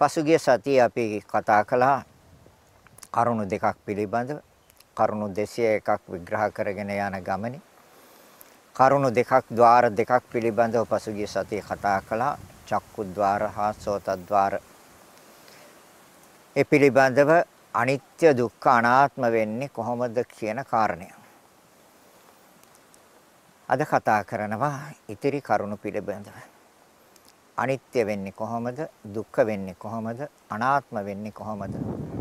පසුගිය සතියේ අපි කතා කළා කරුණු දෙකක් පිළිබඳව. කරුණු 201ක් විග්‍රහ කරගෙන යන ගමනේ කරුණු දෙකක් ద్వාර දෙකක් පිළිබඳව පසුගිය සතියේ කතා කළා. චක්කුද්්වාර හා සෝතද්්වාර. ඒ පිළිබඳව අනිත්‍ය දුක්ඛ අනාත්ම වෙන්නේ කොහොමද කියන කාරණය. අද කතා කරනවා ඉතිරි කරුණු පිළිබඳව. අනිත්‍ය වෙන්නේ කොහොමද? දුක්ඛ වෙන්නේ කොහොමද? අනාත්ම වෙන්නේ කොහොමද?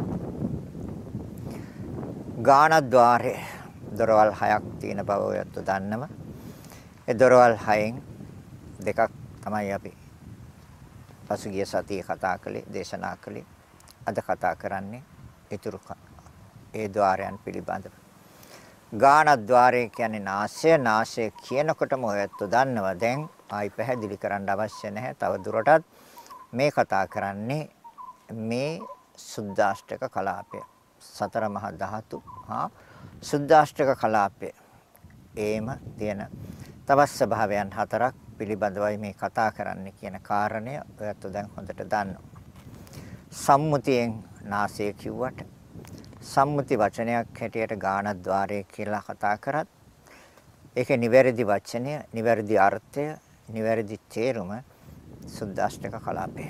ගානද්්වාරේ දොරවල් 6ක් තියෙන බව ඔයත් දන්නවා. ඒ දොරවල් 6න් දෙකක් තමයි අපි පසුගිය සතියේ කතා කළේ, දේශනා කළේ. අද කතා කරන්නේ ඊතුරු ඒ ద్వාරයන් පිළිබඳව. ගානද්්වාරය කියන්නේ නාසය. නාසය කියනකොටම ඔයත් දන්නවා. දැන් ආයි පැහැදිලි කරන්න අවශ්‍ය නැහැ. තව දුරටත් මේ කතා කරන්නේ මේ සුද්දාෂ්ටක කලාපය. සතර මහා ධාතු හා සුද්දාෂ්ටක කලාපය. ඒම තියෙන තවත් ස්වභාවයන් 4ක් පිළිබඳවයි මේ කතා කරන්න කියන කාරණය ඔයත් දැන් හොඳට දන්නවා. සම්මුතියෙන් නාසය කිව්වට සම්මුති වචනයක් හැටියට ගානද්්වාරය කියලා කතා කරත් ඒකේ නිවැරදි වචනය, නිවැරදි අර්ථය, නිවැරදි තේරුම සුද්දාෂ්ටක කලාපය.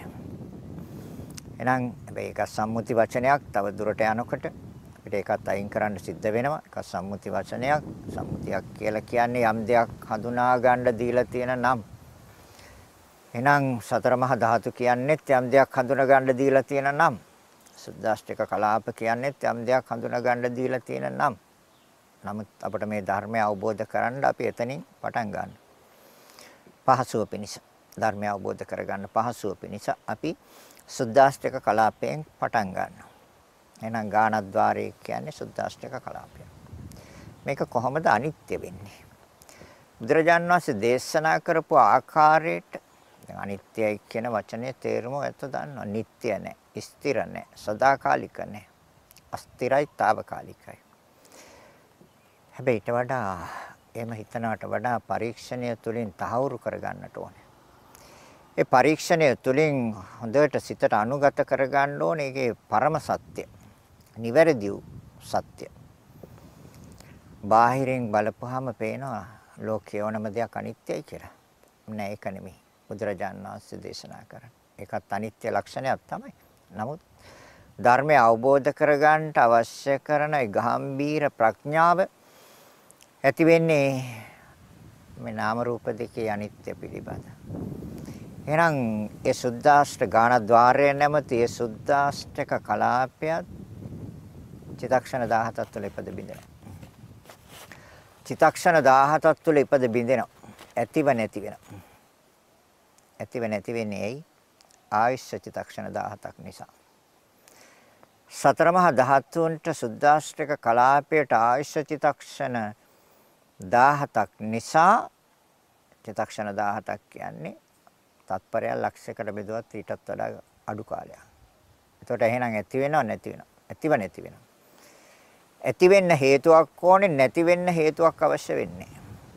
එහෙනම් මේක සම්මුති වචනයක්. තව දුරට යනකොට අපිට ඒකත් අයින් කරන්න සිද්ධ වෙනවා. ඒක සම්මුති වචනයක්. සම්මුතියක් කියලා කියන්නේ යම් දෙයක් හඳුනා ගන්න දීලා තියෙන නම්. එහෙනම් සතර මහා ධාතු කියන්නේත් යම් දෙයක් හඳුනා ගන්න දීලා තියෙන නම්. සුද්දාෂ්ටක කලාප කියන්නේත් යම් දෙයක් හඳුනා ගන්න දීලා තියෙන නම්. නමුත් අපිට මේ ධර්මය අවබෝධ කරගන්න අපි එතනින් පටන් ගන්න. පහසුව පිණිස ධර්මය අවබෝධ කරගන්න පහසුව පිණිස අපි සුද්දාෂ්ටක කලාපයෙන් පටන් ගන්නවා. එහෙනම් ගානද්්වාරය කියන්නේ සුද්දාෂ්ටක කලාපය. මේක කොහොමද අනිත්‍ය වෙන්නේ? බුදුරජාන් වහන්සේ දේශනා කරපු ආකාරයට දැන් අනිත්‍යයි කියන වචනේ තේරුම ඔයත් දන්නවා. නිට්ටය නැහැ, ස්ථිර නැහැ, සදාකාලික නැහැ. අස්ථිරයි, తాවකාලිකයි. හැබැයි ඊට වඩා එහෙම හිතනවට වඩා පරීක්ෂණය තුළින් තහවුරු කරගන්නට ඕනේ. ඒ පරීක්ෂණය තුළින් හොඳට සිතට අනුගත කරගන්න ඕනේ ඒකේ පරම සත්‍ය. නිවැරදි වූ සත්‍ය. බාහිරින් බලපුවාම පේනවා ලෝකයේ ඕනම දෙයක් අනිත්‍යයි කියලා. නෑ, ඒක නෙමෙයි. බුදුරජාණන් වහන්සේ දේශනා කරන්නේ. ඒකත් අනිත්‍ය ලක්ෂණයක් තමයි. නමුත් ධර්මය අවබෝධ කරගන්නට අවශ්‍ය කරන ගාම්භීර ප්‍රඥාව ඇති වෙන්නේ මේ නාම රූප දෙකේ අනිත්‍ය පිළිබඳ. එහෙනම් ඒ සුද්දාෂ්ට ගානද්්වාරය නැමැති ඒ සුද්දාෂ්ටක කලාපයත් චිත්තක්ෂණ 17ක් තුළ ඉපද බිඳිනවා. චිත්තක්ෂණ 17ක් තුළ ඉපද බිඳිනවා. ඇතිව නැති වෙනවා. ඇතිව නැති වෙන්නේ ඇයි? ආයුෂ චිත්තක්ෂණ 17ක් නිසා. සතර මහා ධාතුන්ට සුද්දාෂ්ටක කලාපයට ආයුෂ චිත්තක්ෂණ 17ක් නිසා චිත්තක්ෂණ 17ක් කියන්නේ තත්පරයක් ලක්ෂයකට බෙදුවත් ඊටත් වඩා අඩු කාලයක්. එතකොට එහෙනම් ඇති වෙනව නැති වෙනව. ඇතිව නැති වෙනව. ඇති වෙන්න හේතුවක් ඕනේ, නැති වෙන්න හේතුවක් අවශ්‍ය වෙන්නේ.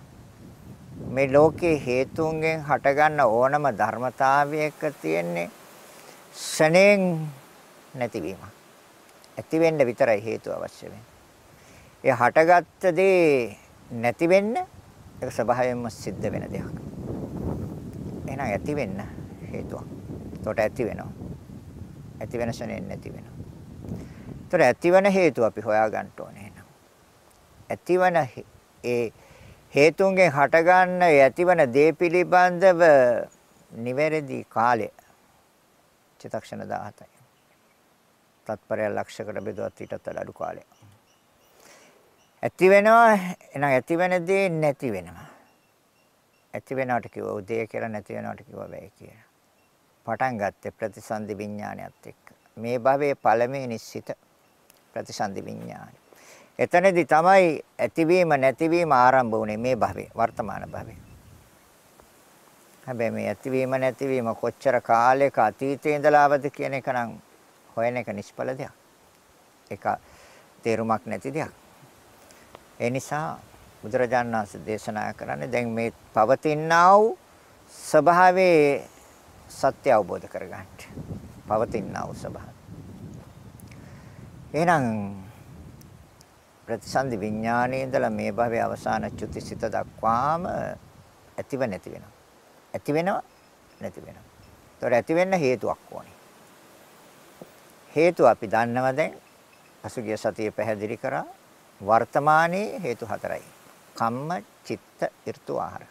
මේ ලෝකේ හේතුන්ගෙන් හටගන්න ඕනම ධර්මතාවයක තියෙන්නේ ශණයෙන් නැතිවීම. ඇති වෙන්න විතරයි හේතුව අවශ්‍ය වෙන්නේ. ඒ හටගත්ත දේ නැති වෙන්න ඒක ස්වභාවයෙන්ම සිද්ධ වෙන දෙයක්. එහෙනම් ඇති වෙන්න හේතුවක්. ඒකට ඇති වෙනවා. ඇති වෙන ශණයෙන් නැති වෙනවා. ඒතර ඇතිවන හේතුව අපි හොයාගන්න ඕනේ එහෙනම්. ඇතිවන ඒ හේතුන්ගෙන් හටගන්න ඇතිවන දේ පිළිබඳව නිවැරදි කාලය චිත්තක්ෂණ 17යි. තත්පරය ලක්ෂයකට බෙදුවත් ඊටත් වඩා අඩු කාලයක්. ඇති වෙනවා එහෙනම් ඇති වෙන දේ නැති වෙනවා. ඇති වෙනවට කිව්ව උදේ කියලා, නැති වෙනවට කිව්ව වැය කියලා. පටන් ගත්තේ ප්‍රතිසන්දි විඥානයත් එක්ක. මේ භවයේ පළමුවෙනි සිත ප්‍රතිසන්දි විඥානය. එතනදී තමයි ඇතිවීම නැතිවීම ආරම්භ වුනේ මේ භවයේ, වර්තමාන භවයේ. හැබැයි මේ ඇතිවීම නැතිවීම කොච්චර කාලයක අතීතයේ ඉඳලාවද කියන එක නම් හොයන එක නිෂ්ඵල දෙයක්. ඒක තේරුමක් නැති දෙයක්. ඒ නිසා බුදුරජාණන් වහන්සේ දේශනා කරන්නේ දැන් මේ පවතිනා වූ ස්වභාවයේ සත්‍ය අවබෝධ කරගන්න. පවතිනා වූ ස්වභාවය. එහෙනම් ප්‍රතිසන්දි විඥානයේ ඉඳලා මේ භවයේ අවසාන චුතිසිත දක්වාම ඇතිව නැති වෙනවා. ඇති වෙනවා නැති වෙනවා. ඒතකොට ඇති වෙන්න හේතුවක් ඕනේ. හේතුව අපි දන්නවා දැන්. පසුගිය සතියේ පැහැදිලි කරා. වර්තමානයේ හේතු හතරයි. කම්ම, චිත්ත, ඍතු, ආහාර.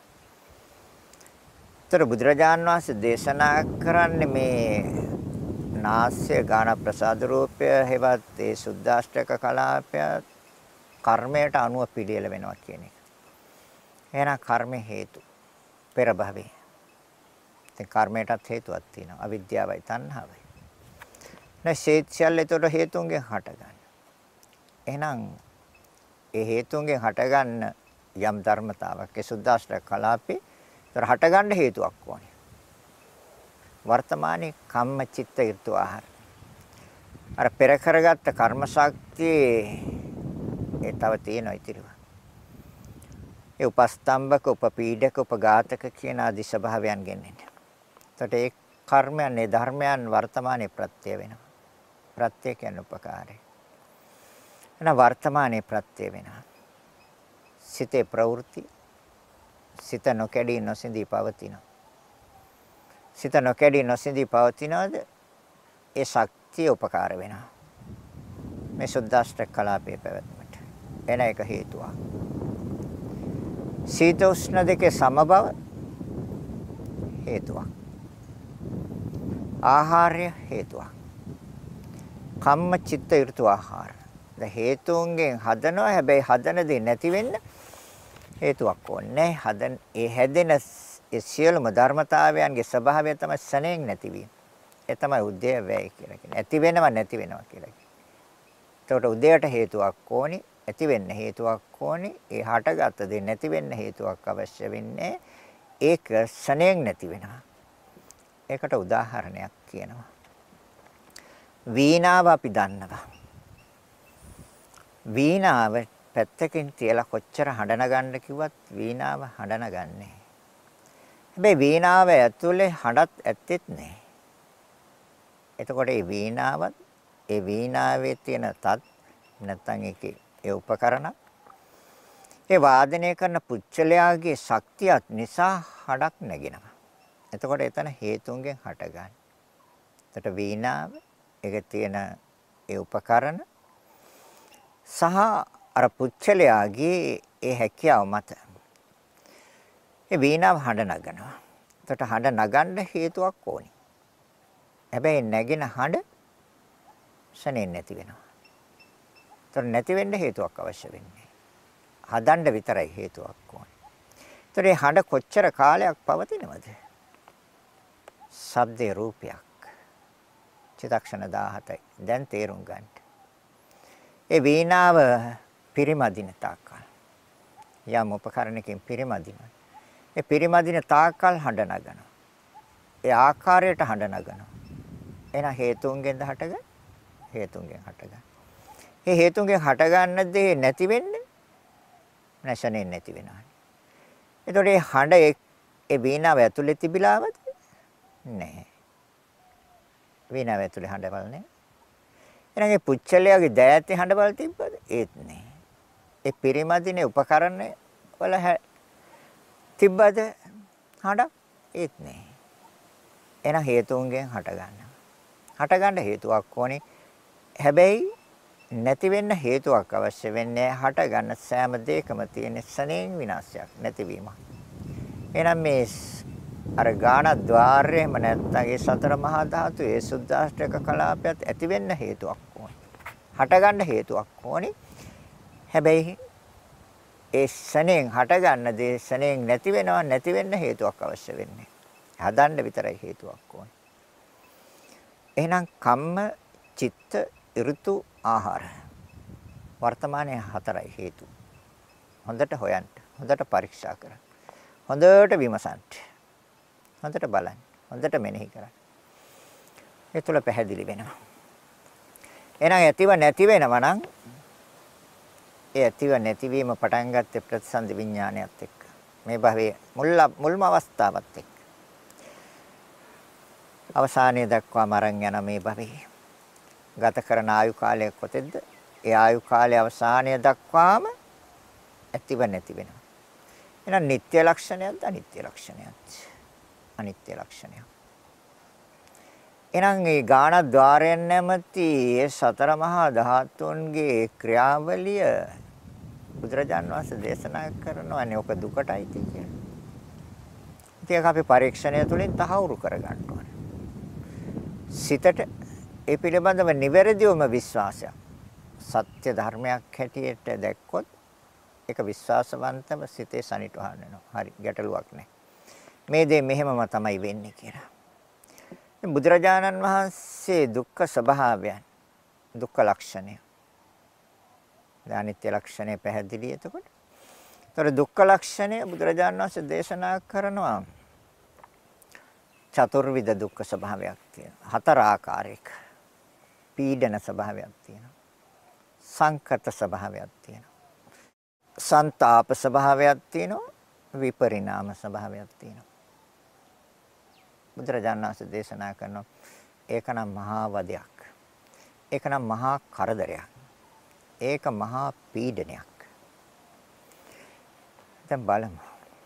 ඒතර බුදුරජාන් වහන්සේ දේශනා කරන්නේ මේ නාස්‍ය ගාන ප්‍රසාද රූපය හේවත් ඒ සුද්දාෂ්ටක කලාපය කර්මයට අනුව පිළියෙල වෙනවා කියන එක. එහෙනම් කර්ම හේතු පෙර භවයේ. ඒ කර්මයටත් හේතුවක් තියෙනවා. අවිද්‍යාවයි තණ්හාවයි. නැසෙච්චල් ඒතර හේතුන්ගෙන් හටගන්න. එහෙනම් ඒ හේතුන්ගෙන් හටගන්න යම් ධර්මතාවක් ඒ සුද්දාෂ්ටක කලාපේ ඒතර හටගන්න හේතුවක් ඕනේ. වර්තමානයේ කම්ම චිත්ත ඍතු ආහාර. අර පෙර කරගත්ත කර්ම ශක්තිය ඒ තව තියෙනවා ඉතිරිව. ඒ උපස්තම්භක, උපපීඩක, උපඝාතක කියන ආදි ස්වභාවයන් ගෙන්නේ. එතකොට ඒ කර්මයන්, ඒ ධර්මයන් වර්තමානයේ ප්‍රත්‍ය වෙනවා. ප්‍රත්‍ය කියන්නේ උපකාරය. එහෙනම් වර්තමානයේ ප්‍රත්‍ය වෙනවා. සිතේ ප්‍රවෘත්ති සිත නොකැඩී නොසිඳී පවතිනවා. සිත නොකැඩී නොසිඳී පවතිනවාද ඒ ශක්තිය උපකාර වෙනවා. මේ සුද්දාෂ්ටක කලාපයේ පැවැත්මට. එන එක හේතුවක්. සීත උෂ්ණ දෙකේ සමබව හේතුවක්. ආහාරය හේතුවක්. කම්ම චිත්ත ඍතු ආහාර. ද හේතුන්ගෙන් හදනවා. හැබැයි හදන දේ නැති වෙන්න හේතුවක් ඕනේ. ඒ හැදෙන ඒ සියලුම ධර්මතාවයන්ගේ ස්වභාවය තමයි සණයෙන් නැතිවීම. ඒ තමයි උදේ වැය කියලා කියන්නේ. ඇති වෙනව නැති වෙනවා කියලා කියන්නේ. ඒකට උදේට හේතුවක් ඕනි, ඇති වෙන්න හේතුවක් ඕනි. ඒ හටගත් දේ නැති වෙන්න හේතුවක් අවශ්‍ය වෙන්නේ. ඒක සණයෙන් නැති වෙනවා. ඒකට උදාහරණයක් කියනවා. වීණාව අපි දන්නවා. වීණාව පැත්තකින් තියලා කොච්චර හඬන ගන්න කිව්වත් වීණාව හඬන ගන්නෑ. හැබැයි වීණාව ඇතුලේ හඬත් ඇත්තෙත් නෑ. එතකොට මේ වීණාවත් ඒ වීණාවේ තියෙන තත් නැත්නම් ඒකේ ඒ උපකරණ ඒ වාදනය කරන පුච්චලයාගේ ශක්තියත් නිසා හඬක් නැගෙනවා. එතකොට එතන හේතුන්ගෙන් හටගන්න. එතකොට වීණාව ඒකේ තියෙන ඒ උපකරණ සහ අර පුච්චලයාගේ ඒ හැකියාව මත ඒ වීණාව හඬ නගනවා. එතකොට හඬ නගන්න හේතුවක් ඕනි. හැබැයි නැගෙන හඬ ශනේ නැති වෙනවා. එතකොට නැති වෙන්න හේතුවක් අවශ්‍ය වෙන්නේ. හදන්න විතරයි හේතුවක් ඕනි. එතකොට මේ හඬ කොච්චර කාලයක් පවතිනවද? ශබ්දේ රූපයක්. චිත්තක්ෂණ 17යි. දැන් තේරුම් ගන්න. ඒ වීණාව පිරිමදින තාක්කල් යම් උපකරණකින් පිරිමදිනවා. ඒ පිරිමදින තාක්කල් හඬ නගනවා. ඒ ආකාරයට හඬ නගනවා. එහෙනම් හේතුන්ගෙන්ද හටගන්නේ? හේතුන්ගෙන් හටගන්නේ. මේ හේතුන්ගෙන් හටගන්න දේ නැති වෙන්නේ නැසනේ නැති වෙනවා. එතකොට මේ හඬ ඒ වීණාව ඇතුලේ තිබිලාවද? නැහැ. වීණාව ඇතුලේ හඬවල් නැහැ. එහෙනම් මේ පුච්චලයාගේ දෑතේ හඬවල් තිබ්බද? ඒත් නැහැ. ඒ පිරිමදිනේ උපකරණ වල තිබ්බද හඬ? ඒත් නැහැ. එහෙනම් හේතුන්ගෙන් හට ගන්නවා. හට ගන්න හේතුවක් ඕනේ. හැබැයි නැති වෙන්න හේතුවක් අවශ්‍ය වෙන්නේ හට ගන්න සෑම දෙයකම තියෙන සණයෙන් විනාශයක් නැතිවීම. එහෙනම් මේ අර ගානද්්වාරයේම නැත්තම් ඒ සතර මහා ධාතු ඒ සුද්දාෂ්ටක කලාපයත් ඇති වෙන්න හේතුවක් ඕනේ. හට ගන්න හේතුවක් ඕනේ. හැබැයි ඒ සණයෙන් හට ගන්න දේ සණයෙන් නැති වෙනවා. නැති වෙන්න හේතුවක් අවශ්‍ය වෙන්නේ. හදන්න විතරයි හේතුවක් ඕනේ. එහෙනම් කම්ම චිත්ත ඍතු ආහාර වර්තමානයේ හතරයි හේතු. හොඳට හොයන්න. හොඳට පරීක්ෂා කරන්න. හොඳට විමසන්න. හොඳට බලන්න. හොඳට මෙනෙහි කරන්න. ඒ තුල පැහැදිලි වෙනවා. එහෙනම් ඇතිව නැති වෙනවා නම් ඒ ඇතිව නැතිවීම පටන් ගත්තේ ප්‍රතිසන්දි විඥානයත් එක්ක. මේ භවයේ මුල්ම අවස්ථාවත් එක්ක. අවසානයේ දක්වාම අරන් යන මේ භවයේ ගත කරන ආයු කාලය කොතෙක්ද? ඒ ආයු කාලයේ අවසානය දක්වාම ඇතිව නැති වෙනවා. එහෙනම් නিত্য ලක්ෂණයක්ද අනිත්‍ය ලක්ෂණයක්ද? අනිත්‍ය ලක්ෂණයක්. එහෙනම් මේ ගානද්්වාරයෙන් නැමැති ඒ සතර මහා ධාතුන්ගේ ක්‍රියාවලිය බුදුරජාන් වහන්සේ දේශනා කරනවානේ ඔක දුකටයි කියන්නේ. ඒක අපි පරීක්ෂණය තුළින් තහවුරු කරගන්න ඕනේ. සිතට ඒ පිළිබඳව නිවැරදිවම විශ්වාසයක් සත්‍ය ධර්මයක් හැටියට දැක්කොත් ඒක විශ්වාසවන්තව සිතේ සනිටුහන් වෙනවා. හරි ගැටලුවක් නැහැ. මේ දේ මෙහෙමම තමයි වෙන්නේ කියලා. බුදුරජාණන් වහන්සේ දුක්ඛ ස්වභාවයන් දුක්ඛ ලක්ෂණය. අනිත්‍ය ලක්ෂණය පැහැදිලි එතකොට. ඒතර දුක්ඛ ලක්ෂණය බුදුරජාණන් වහන්සේ දේශනා කරනවා චතුර්විධ දුක්ඛ ස්වභාවයක් තියෙනවා. හතර ආකාරයක පීඩන ස්වභාවයක් තියෙනවා. සංකත ස්වභාවයක් තියෙනවා. සංతాප ස්වභාවයක් තියෙනවා. විපරිණාම ස්වභාවයක් තියෙනවා. බුදුරජාණන් වහන්සේ දේශනා කරනවා ඒකනම් මහා වදයක්. ඒකනම් මහා කරදරයක්. ඒක මහා පීඩනයක්. දැන් බලමු.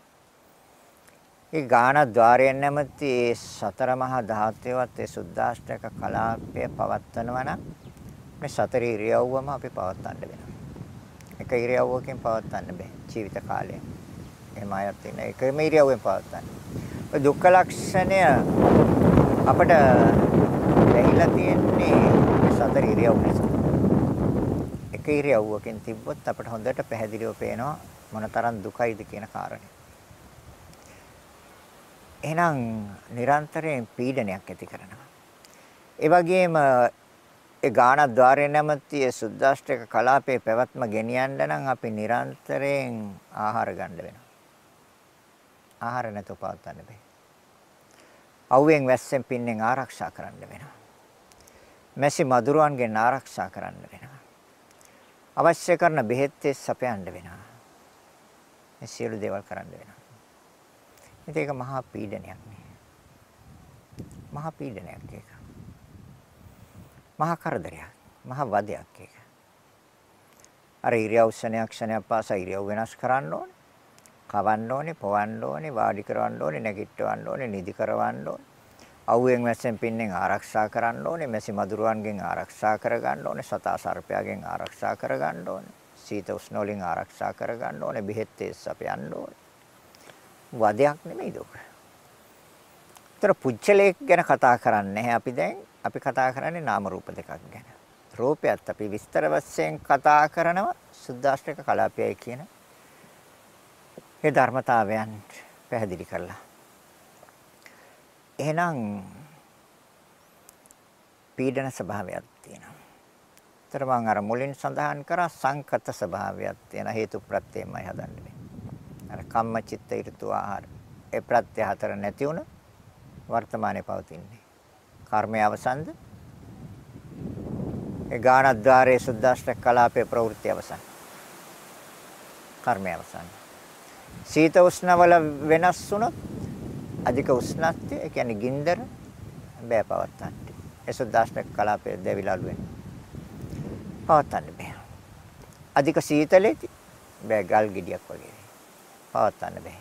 ඒ ගානද්්වාරයෙන් නැමැති සතර මහා ධාතුවත් ඒ සුද්දාෂ්ටක කලාපය පවත්වනවා නම් මේ සතර ඉරියව්වම අපි පවත්වන්න වෙනවා. එක ඉරියව්වකින් පවත්වන්න බෑ ජීවිත කාලය. එහෙම අයත් ඉන්න එකම ඉරියව්වෙන් පවත්වන්න. ඔය දුක්ඛ ලක්ෂණය අපිට ලැබිලා තියෙන්නේ සතර ඉරියව් නිසා. එක ඉරියව්වකින් තිබ්බොත් අපිට හොඳට පැහැදිලිව පේනවා මොනතරම් දුකයිද කියන කාරණේ. එහෙනම් නිරන්තරයෙන් පීඩනයක් ඇති කරනවා. ඒ වගේම ඒ ගානද්්වාරයෙන් නැමැති ඒ සුද්දාෂ්ටක කලාපේ පැවැත්ම ගෙනියන්න නම් අපි නිරන්තරයෙන් ආහාර ගන්න වෙනවා. ආහාර නැතුව පවත්වන්න බෑ. අවුවෙන් වැස්සෙන් පින්නෙන් ආරක්ෂා කරන්න වෙනවා. මැසි මදුරුවන්ගෙන් ආරක්ෂා කරන්න වෙනවා. අවශ්‍ය කරන බෙහෙත් සපයන්න වෙනවා. මේ සියලු දේවල් කරන්න වෙනවා. ඒක මහා පීඩනයක් නේ. මහා පීඩනයක් ඒක. මහා කරදරයක්. මහා වදයක් ඒක. අර ඉරියව් ක්ෂණයක් පාසා ඉරියව් වෙනස් කරන්න ඕනේ. කවන්න ඕනේ, පොවන්න ඕනේ, වාඩි කරවන්න ඕනේ, නැගිටවන්න ඕනේ, නිදි කරවන්න ඕනේ. අවුවෙන් වැස්සෙන් පින්නෙන් ආරක්ෂා කරන්න ඕනේ, මැසි මදුරුවන්ගෙන් ආරක්ෂා කරගන්න ඕනේ, සතා සර්පයාගෙන් ආරක්ෂා කරගන්න ඕනේ, සීත උෂ්ණ වලින් ආරක්ෂා කරගන්න ඕනේ, බෙහෙත් සපයන්න ඕනේ. වදයක් නෙමෙයි දුක. ඒතර පුච්චලයක් ගැන කතා කරන්නේ අපි දැන්. අපි කතා කරන්නේ නාම රූප දෙකක් ගැන. රූපයත් අපි විස්තර වශයෙන් කතා කරනවා සුද්දාෂ්ටක කලාපයයි කියන ඒ ධර්මතාවයන් පැහැදිලි කරලා. එහෙනම් පීඩන ස්වභාවයක් තියෙනවා. ඒතර මම අර මුලින් සඳහන් කරා සංකත ස්වභාවයක් තියෙන හේතු ප්‍රත්‍යයමයි හදන්නේ. අර කම්ම චිත්ත ඍතු ආහාර. ඒ ප්‍රත්‍ය හතර නැති වුණ වර්තමානයේ පවතින්නේ. කර්මය අවසන්ද? ඒ ගානද්්වාරයේ සුද්දාෂ්ටක කලාපේ ප්‍රවෘත්ති අවසන්. කර්මය අවසන්. සීත උෂ්ණ වල වෙනස් වුණොත් අධික උෂ්ණත්වය ඒ කියන්නේ ගින්දර බෑ පවත්තන්න. ඒ සුද්දාෂ්ටක කලාපයේ දෙවිලලු වෙනවා. පවත්තන්න බෑ. අධික සීතලෙති බෑ ගල් ගෙඩියක් වගේ. පවත්තන්න බෑ.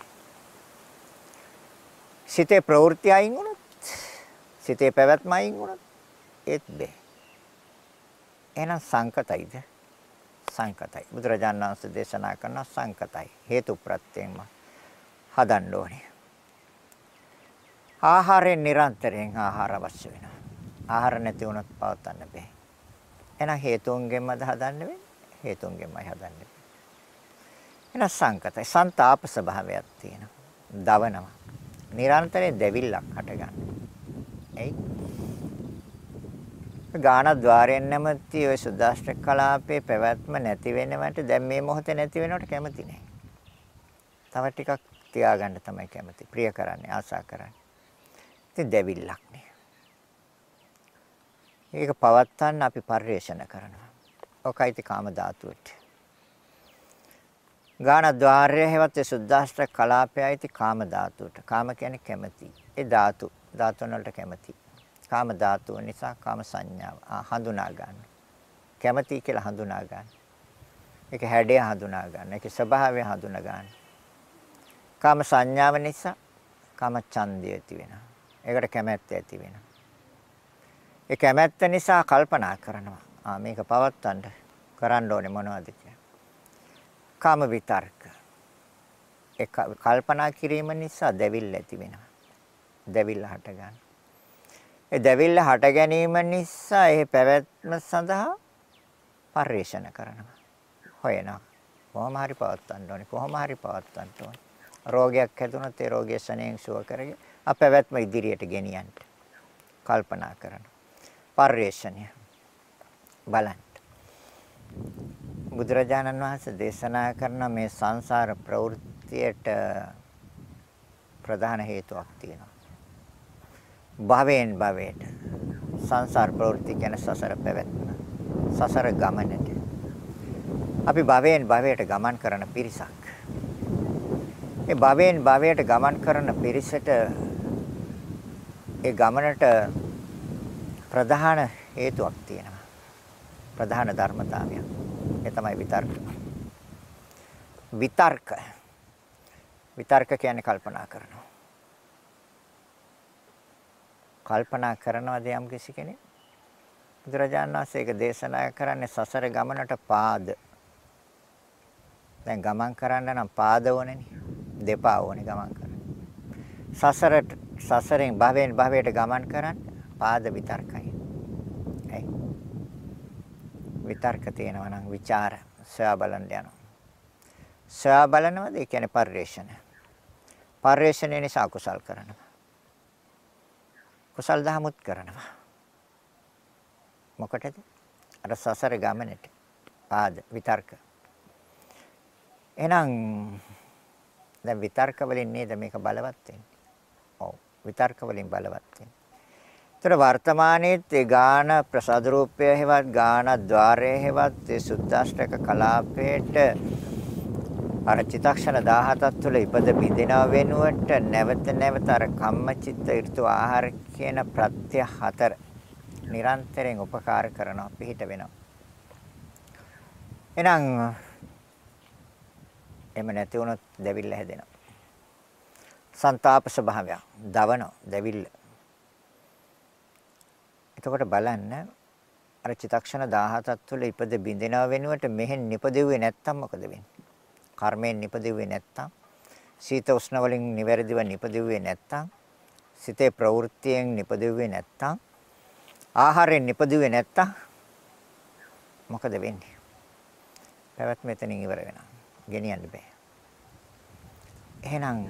සිතේ ප්‍රවෘත්ති අයින් වුණොත් සිතේ පැවැත්ම අයින් වුණොත් ඒත් බෑ. එහෙනම් සංකතයිද? සංකතයි. බුදුරජාණන් වහන්සේ දේශනා කරන සංකතයි. හේතු ප්‍රත්‍යයෙන්ම හදන්න ඕනේ. ආහාරයෙන් නිරන්තරයෙන් ආහාර අවශ්‍ය වෙනවා. ආහාර නැති වුණොත් පවත්වන්න බෑ. එහෙනම් හේතුන්ගෙන්මද හදන්න වෙන්නේ? හේතුන්ගෙන්මයි හදන්න වෙන්නේ. එහෙනම් සංකතයි. සංతాප ස්වභාවයක් තියෙනවා. දවනවා. නිරන්තරයෙන් දෙවිල්ලක් හටගන්න. එයි ගානද්්වාරයෙන් නැමැති ඔය සුද්දාෂ්ටක කලාපේ පැවැත්ම නැති වෙනවට දැන් මේ මොහොතේ නැති වෙනවට කැමති නැහැ. තව ටිකක් තියාගන්න තමයි කැමති. ප්‍රිය කරන්නේ, ආසා කරන්නේ. ඉතින් දෙවිල්ලක් නේ. ඒක පවත්තන්න අපි පරිේෂණ කරනවා. ඔකයිති කාම ධාතුවට. ගානද්්වාරයේ හැවත් සුද්දාෂ්ටක කලාපයයිති කාම ධාතුවට. කාම කියන්නේ කැමති. ඒ ධාතු වලට කැමති. කාම ධාතුව නිසා කාම සංඥාව හඳුනා ගන්න. කැමැති කියලා හඳුනා ගන්න. ඒක හැඩය හඳුනා ගන්න. ඒකේ ස්වභාවය හඳුනා ගන්න. කාම සංඥාව නිසා කාම ඡන්දය ඇති වෙනවා. ඒකට කැමැත්ත ඇති වෙනවා. ඒ කැමැත්ත නිසා කල්පනා කරනවා. මේක පවත්තන්න කරන්න ඕනේ මොනවද කියලා. කාම විතර්ක. ඒ කල්පනා කිරීම නිසා දැවිල්ල ඇති වෙනවා. දැවිල්ල හට ගන්න. ඒ දැවිල්ල හට ගැනීම නිසා ඒ පැවැත්ම සඳහා පරිශන කරනවා. හොයනවා. කොහොම හරි පවත්තන්න ඕනේ. කොහොම හරි පවත්තන්න ඕනේ. රෝගයක් හැදුනොත් ඒ රෝගය සනේන් සුව කරගෙන අපැවැත්ම ඉදිරියට ගෙනියන්න කල්පනා කරනවා. පරිශනය බලන්න. බුදුරජාණන් වහන්සේ දේශනා කරන මේ සංසාර ප්‍රවෘත්තියට ප්‍රධාන හේතුවක් තියෙනවා. භවයෙන් භවයට සංසාර ප්‍රවෘත්ති කියන්නේ සසර පැවැත්ම. සසර ගමනට. අපි භවයෙන් භවයට ගමන් කරන පිරිසක්. ඒ භවයෙන් භවයට ගමන් කරන පිරිසට ඒ ගමනට ප්‍රධාන හේතුවක් තියෙනවා. ප්‍රධාන ධර්මතාවයක්. ඒ තමයි විතර්ක. විතර්ක කියන්නේ කල්පනා කරනවා. කල්පනා කරනවාද යම් කිසි කෙනෙක්? බුදුරජාණන් වහන්සේ ඒක දේශනා කරන්නේ සසර ගමනට පාද. දැන් ගමන් කරන්න නම් පාද ඕනේනේ. දෙපා ඕනේ ගමන් කරන්න. සසරෙන් භවයෙන් භවයට ගමන් කරන්න පාද විතර්කයි. විතර්ක තියෙනවා නම් ਵਿਚාර සොයා බලන්න යනවා. සොයා බලනවාද? ඒ කියන්නේ පරිේශන. පරිේශන නිසා කුසල් කරනවා. කුසල් දහමුත් කරනවා. මොකටද? අර සසර ගමනට පාද විතර්ක. එහෙනම් දැන් විතර්ක වලින් නේද මේක බලවත් වෙන්නේ? ඔව් විතර්ක වලින් බලවත් වෙන්නේ. ඒතර වර්තමානයේත් ඒ ගාන ප්‍රසාද රූපය හේවත් ගාන ద్వාරය හේවත් ඒ සුද්දාෂ්ටක කලාපයට අර චිත්තක්ෂණ 17ක් තුළ ඉපද බිඳිනව වෙනුවට නැවත නැවත අර කම්මචිත්ත ඍතු ආහාර කියන ප්‍රත්‍ය හතර නිරන්තරයෙන් උපකාර කරනවා පිහිට වෙනවා. එහෙනම් එහෙම නැති වුණොත් දැවිල්ල හැදෙනවා. සංతాප ස්වභාවය දවන දැවිල්ල. එතකොට බලන්න අර චිත්තක්ෂණ 17ක් තුළ ඉපද බිඳිනව වෙනුවට මෙහෙන් නිපදෙව්වේ නැත්තම් මොකද වෙන්නේ? කර්මයෙන් නිපදෙව්වේ නැත්තම්, සීත උෂ්ණ වලින් නිවැරදිව නිපදෙව්වේ නැත්තම්, සිතේ ප්‍රවෘත්තියෙන් නිපදෙව්වේ නැත්තම්, ආහාරයෙන් නිපදෙව්වේ නැත්තම් මොකද වෙන්නේ? පැවැත්ම එතනින් ඉවර වෙනවා. ගෙනියන්න බෑ. එහෙනම්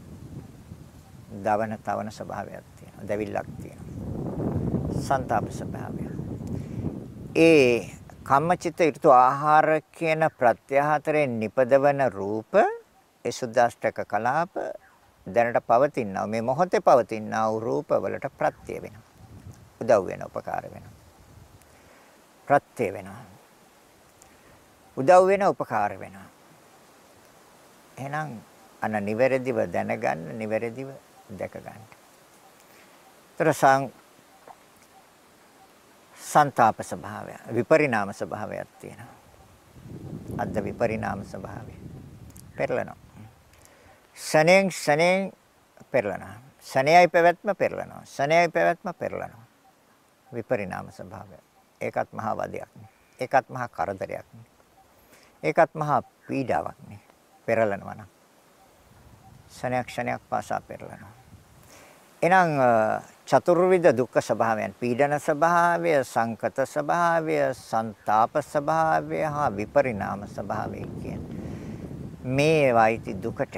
දවන තවන ස්වභාවයක් තියෙනවා. දැවිල්ලක් තියෙනවා. සංతాප ස්වභාවය. ඒ කම්මචිත්ත ඍතු ආහාර කියන ප්‍රත්‍ය හතරෙන් නිපදවන රූප ඒ සුද්දාෂ්ටක කලාප දැනට පවතිනා මේ මොහොතේ පවතිනා වූ රූප වලට ප්‍රත්‍ය වෙනවා. උදව් වෙන උපකාර වෙනවා. ප්‍රත්‍ය වෙනවා. උදව් වෙන උපකාර වෙනවා. එහෙනම් අන්න නිවැරදිව දැනගන්න, නිවැරදිව දැක ගන්න. සංతాප ස්වභාවය, විපරිණාම ස්වභාවයක් තියෙනවා. අද්ද විපරිණාම ස්වභාවය. පෙරලනවා. ශනෙන් පෙරලනවා. ශනේයයි පැවැත්ම පෙරලනවා. ශනේයයි පැවැත්ම පෙරලනවා. විපරිණාම ස්වභාවය. ඒකත් මහා වදයක්. ඒකත් මහා කරදරයක්. ඒකත් මහා පීඩාවක් නේ. පෙරලනවා නම්. ක්ෂණයක් පාසා පෙරලනවා. එහෙනම් චතුර්විධ දුක්ඛ ස්වභාවයන් පීඩන ස්වභාවය, සංකත ස්වභාවය, ਸੰతాප ස්වභාවය හා විපරිණාම ස්වභාවය කියන්නේ මේ වයිති දුකට.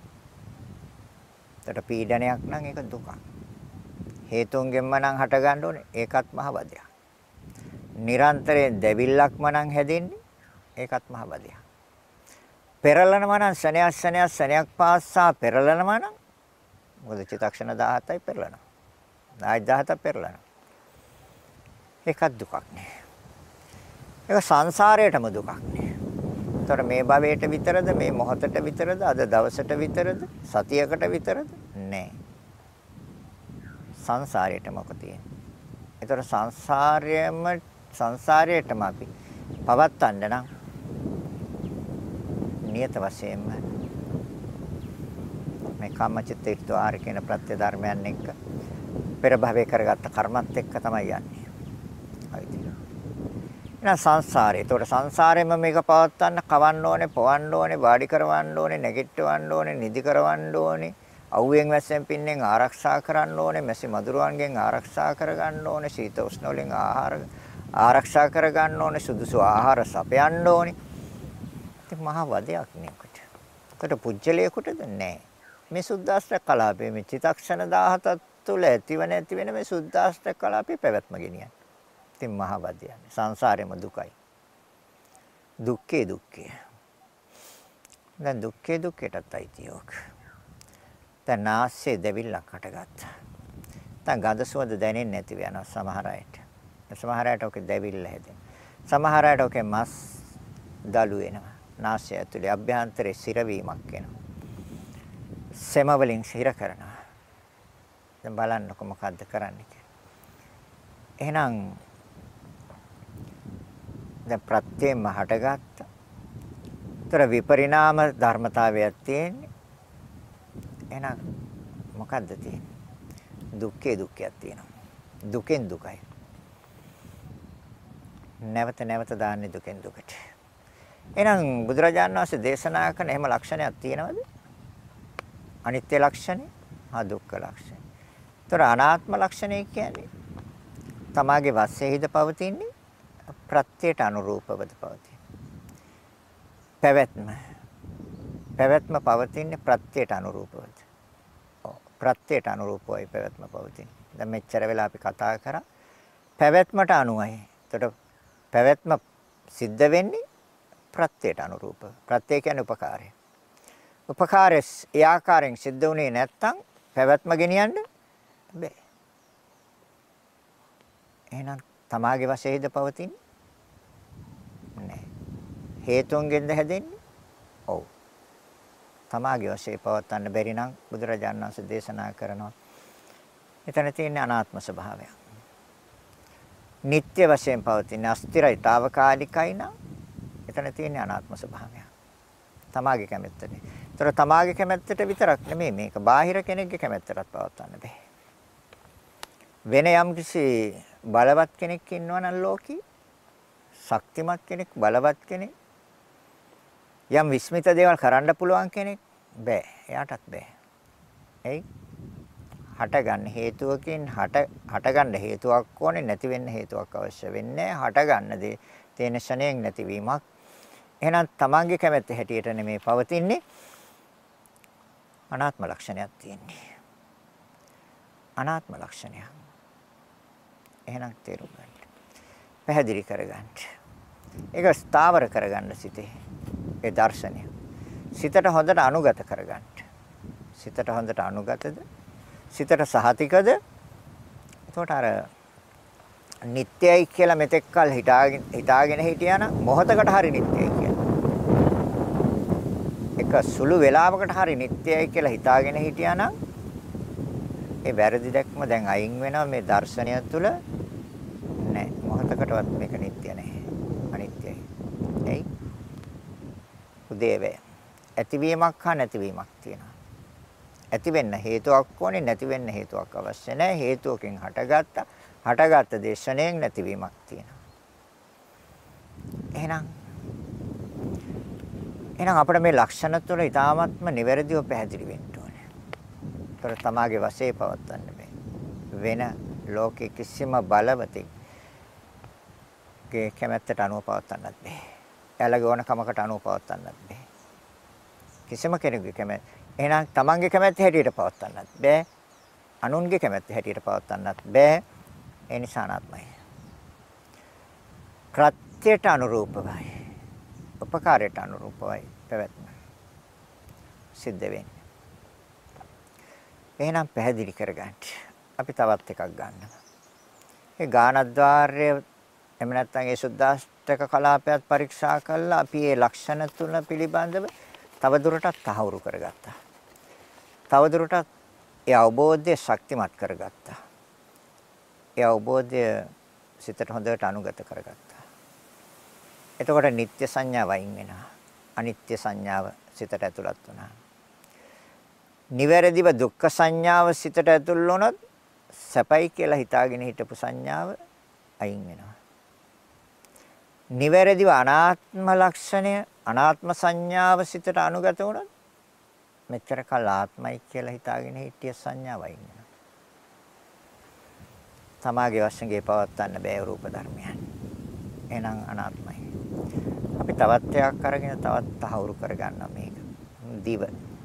ඒකට පීඩනයක් නම් ඒක දුකක්. හේතුන්ගෙන්ම නම් හට ගන්න ඕනේ. ඒකත් මහ වදයක්. නිරන්තරයෙන් දැවිල්ලක්ම නම් හැදෙන්නේ. ඒකත් මහ වදයක්. පෙරලනවා නම් සනයක් පාසා පෙරලනවා නම් මොකද චිත්තක්ෂණ 17යි පෙරලනවා. ආයි 17 පෙරලනවා. ඒකත් දුකක් නේ. ඒක සංසාරයටම දුකක් නේ. ඒතර මේ භවයට විතරද, මේ මොහොතට විතරද, අද දවසට විතරද, සතියකට විතරද? නෑ. සංසාරයට මොකද තියෙන්නේ? ඒතර සංසාරයටම අපි පවත්තන්න නම් නියත වශයෙන්ම මේ කම්මචිත්ත ඊර්ධාර කියන ප්‍රත්‍ය ධර්මයන් එක්ක පෙර භවයේ කරගත්ත කර්මත් එක්ක තමයි යන්නේ. හරිද? එහෙනම් සංසාරේ. ඒතකොට සංසාරෙම මේක පවත්තන්න කවන්න ඕනේ, පොවන්න ඕනේ, වාඩි කරවන්න ඕනේ, නැගිටවන්න ඕනේ, නිදි කරවන්න ඕනේ. අවුවෙන් වැස්සෙන් පින්නෙන් ආරක්ෂා කරන්න ඕනේ, මැසි මදුරුවන්ගෙන් ආරක්ෂා කරගන්න ඕනේ, සීත උෂ්ණ වලින් ආරක්ෂා කරගන්න ඕනේ, සුදුසු ආහාර සපයන්න ඕනේ. ඉතින් මහා වදයක් නෙකට. ඒකට පුජ්‍යලයකටද නැහැ. මේ සුද්දාස්ත්‍ර කලාපයේ මේ චිතක්ෂණ 17ක් තුළ ඇතිව නැති වෙන මේ සුද්දාස්ත්‍ර කලාපයේ පැවැත්ම ගෙනියන්නේ. ඉතින් මහා වදයන්නේ. සංසාරෙම දුකයි. දුක්ඛේ දුක්ඛය. දැන් දුක්ඛේ දුක්ඛයටත් අයිතියෝක. දැන් නාස්සේ දෙවිල්ලක් හටගත්තා. දැන් ගඳ සුවඳ දැනෙන්නේ නැති වෙනවා සමහර අයට. සමහර අයට ඔකේ දෙවිල්ල හැදෙන. සමහර අයට ඔකේ මස් දළු වෙනවා. නාසය ඇතුලේ අභ්‍යන්තරේ සිරවීමක් වෙනවා. සෙම වලින් සිර කරනවා. දැන් බලන්නකො මොකද්ද කරන්නේ කියලා. එහෙනම් දැන් ප්‍රත්‍යයෙන්ම හටගත්තා. ତර විපරිණාම ධර්මතාවයක් තියෙන්නේ. එහෙනම් මොකද්ද තියෙන්නේ? දුක්ඛේ දුක්ඛයක් තියෙනවා. දුකෙන් දුකයි. නැවත නැවත දාන්නේ දුකෙන් දුකට. එහෙනම් බුදුරජාණන් වහන්සේ දේශනා කරන එහෙම ලක්ෂණයක් තියෙනවද? අනිත්‍ය ලක්ෂණය, දුක්ඛ ලක්ෂණය. ତර අනාත්ම ලක්ෂණය කියන්නේ තමාගේ වශයෙන්ද පවතින්නේ ප්‍රත්‍යයට අනුරූපවද පවතින. පැවැත්ම පවතින්නේ ප්‍රත්‍යයට අනුරූපවද. ප්‍රත්‍යයට අනුරූපවයි පැවැත්ම පවතින්නේ. දැන් මෙච්චර වෙලා අපි කතා කරා පැවැත්මට අනුවයි. එතකොට පැවැත්ම සිද්ධ වෙන්නේ ප්‍රත්‍යයට අනුරූපව. ප්‍රත්‍ය කියන්නේ උපකාරය. උපකාරය ඒ ආකාරයෙන් සිද්ධ වුණේ නැත්නම් පැවැත්ම ගෙනියන්න බෑ. එහෙනම් තමාගේ වශයෙන්ද පවතින්නේ? නෑ. හේතුන්ගෙන්ද හැදෙන්නේ? ඔව්. තමාගේ වශයෙන් පවත්වන්න බැරි නම් බුදුරජාණන් වහන්සේ දේශනා කරනවා. එතන තියෙන අනාත්ම ස්වභාවය. නিত্য වශයෙන් පවතින අස්තිරයි తాවකාලිකයි නම් එතන තියෙන අනාත්ම ස්වභාවය. තමාගේ කැමැත්තනේ. ඒතර තමාගේ කැමැත්තට විතරක් නෙමෙයි මේක බාහිර කෙනෙක්ගේ කැමැත්තටත් පවත්වන්න බෑ. වෙන යම්කිසි බලවත් කෙනෙක් ඉන්නවා නම් ලෝකේ ශක්තිමත් කෙනෙක් බලවත් කෙනෙක් යම් විස්මිත දේවල් කරන්න පුළුවන් කෙනෙක් බෑ. එයාටත් බෑ. එයි හටගන්න හේතුවකින් හටගන්න හේතුවක් ඕනේ නැති වෙන්න හේතුවක් අවශ්‍ය වෙන්නේ. හටගන්න දේ තේන ශණයෙන් නැතිවීමක්. එහෙනම් තමන්ගේ කැමැත්ත හැටියට නෙමේ පවතින්නේ. අනාත්ම ලක්ෂණයක් තියෙන්නේ. අනාත්ම ලක්ෂණයක්. එහෙනම් තේරුම් ගන්න. පැහැදිලි කරගන්න. ඒක ස්ථාවර කරගන්න සිටේ. ඒ දර්ශනය. සිතට හොඳට අනුගත කරගන්න. සිතට හොඳට අනුගතද? සිතට සහතිකද? එතකොට අර නිට්ටයයි කියලා මෙතෙක් කල් හිතාගෙන හිටියා නම් මොහොතකට හරි නිට්ටයයි කියලා. එක සුළු වේලාවකට හරි නිට්ටයයි කියලා හිතාගෙන හිටියා නම් ඒ වැරදි දැක්ම දැන් අයින් වෙනවා මේ දර්ශනය තුළ. නෑ මොහොතකටවත් මේක නිට්ටය නෑ. අනිත්‍යයි. එයි උදේවේ ඇතිවීමක් හා නැතිවීමක් තියෙනවා. ඇති වෙන්න හේතුවක් ඕනේ නැති වෙන්න හේතුවක් අවශ්‍ය නැහැ. හේතුවකින් හටගත්ත දේශණයෙන් නැතිවීමක් තියෙනවා. එහෙනම් අපිට මේ ලක්ෂණ තුළ ඊ타ත්ම නිවැරදිව පැහැදිලි වෙන්න ඕනේ. ඒතර තමාගේ වශයෙන් පවත්වන්න බෑ. වෙන ලෝකේ කිසිම බලවතෙක්ගේ කැමැත්තට අනුව පවත්වන්නත් බෑ. එයාලගේ ඕන කමකට අනුව පවත්වන්නත් බෑ. කිසිම කෙනෙකුගේ කැමැත්ත එහෙනම් තමන්ගේ කැමැත්ත හැටියට පවත්වන්නත් බෑ. අනුන්ගේ කැමැත්ත හැටියට පවත්වන්නත් බෑ. ඒ නිසා අනාත්මයි. ප්‍රත්‍යයට අනුරූපවයි. උපකාරයට අනුරූපවයි පැවැත්ම. සිද්ධ වෙන්නේ. එහෙනම් පැහැදිලි කරගන්න. අපි තවත් එකක් ගන්නවා. ඒ ගානද්්වාරය එහෙම නැත්නම් ඒ සුද්දාෂ්ටක කලාපයත් පරීක්ෂා කළා. අපි මේ ලක්ෂණ තුන පිළිබඳව තවදුරටත් තහවුරු කරගත්තා. තවදුරටත් ඒ අවබෝධය ශක්තිමත් කරගත්තා. ඒ අවබෝධය සිතට හොඳට අනුගත කරගත්තා. එතකොට නিত্য සංඥාව වයින් වෙනවා. අනිත්‍ය සංඥාව සිතට ඇතුළත් වුණා. නිවැරදිව දුක්ඛ සංඥාව සිතට ඇතුල් වුණොත් සැපයි කියලා හිතාගෙන හිටපු සංඥාව අයින් වෙනවා. නිවැරදිව අනාත්ම ලක්ෂණය අනාත්ම සංඥාව සිතට අනුගත වුණොත් මෙච්චර කල් ආත්මයි කියලා හිතාගෙන හිටිය සංඥාව අයින් වෙනවා. තමාගේ වශයෙන් පවත්වන්න බෑ රූප ධර්මයන්. එහෙනම් අනාත්මයි. අපි තවත් එකක් අරගෙන තවත් තහවුරු කරගන්නවා මේක. දිව.